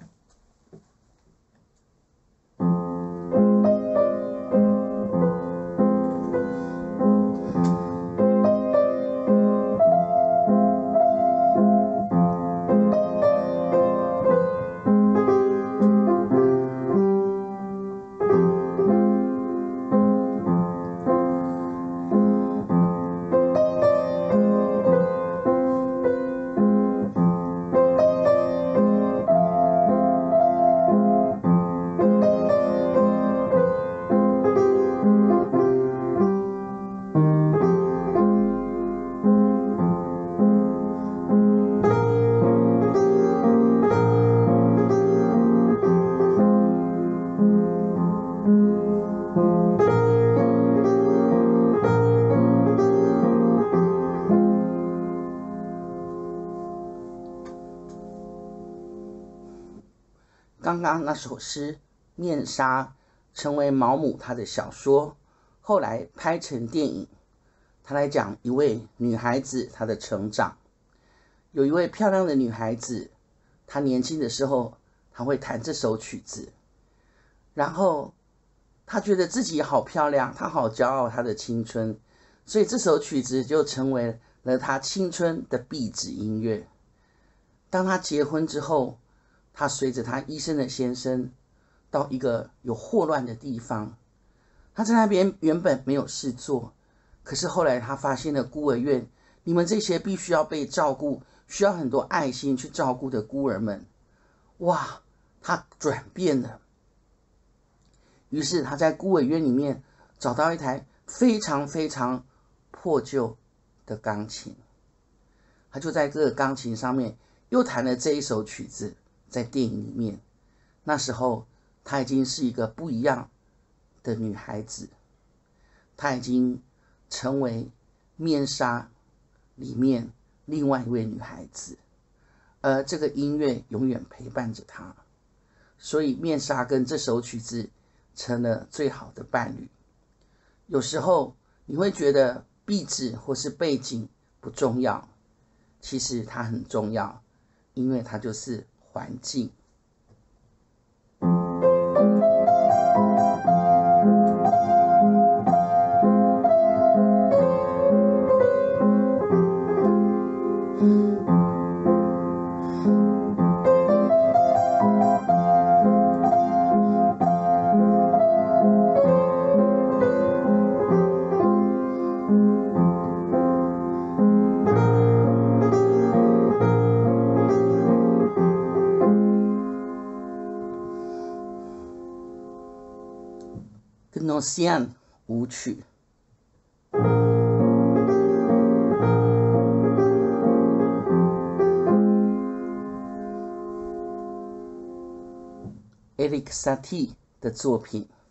刚刚那首诗《面纱》成为毛姆他的小说，后来拍成电影。他来讲一位女孩子她的成长。有一位漂亮的女孩子，她年轻的时候，她会弹这首曲子，然后她觉得自己好漂亮，她好骄傲她的青春，所以这首曲子就成为了她青春的壁纸音乐。当她结婚之后，她随着她医生的先生到一个有霍乱的地方，她在那边原本没有事做，可是后来她发现了孤儿院，你们这些必须要被照顾，需要很多爱心去照顾的孤儿们，哇，她转变了。于是她在孤儿院里面找到一台非常非常破旧的钢琴，她就在这个钢琴上面又弹了这一首曲子。在电影里面，那时候她已经是一个不一样的女孩子，她已经成为面纱里面另外一位女孩子，而这个音乐永远陪伴着她，所以面纱跟这首曲子成了最好的伴侣。有时候你会觉得壁纸或是背景不重要，其实它很重要，因为它就是环境。Gnosian 舞曲。Erik Satie 的作品。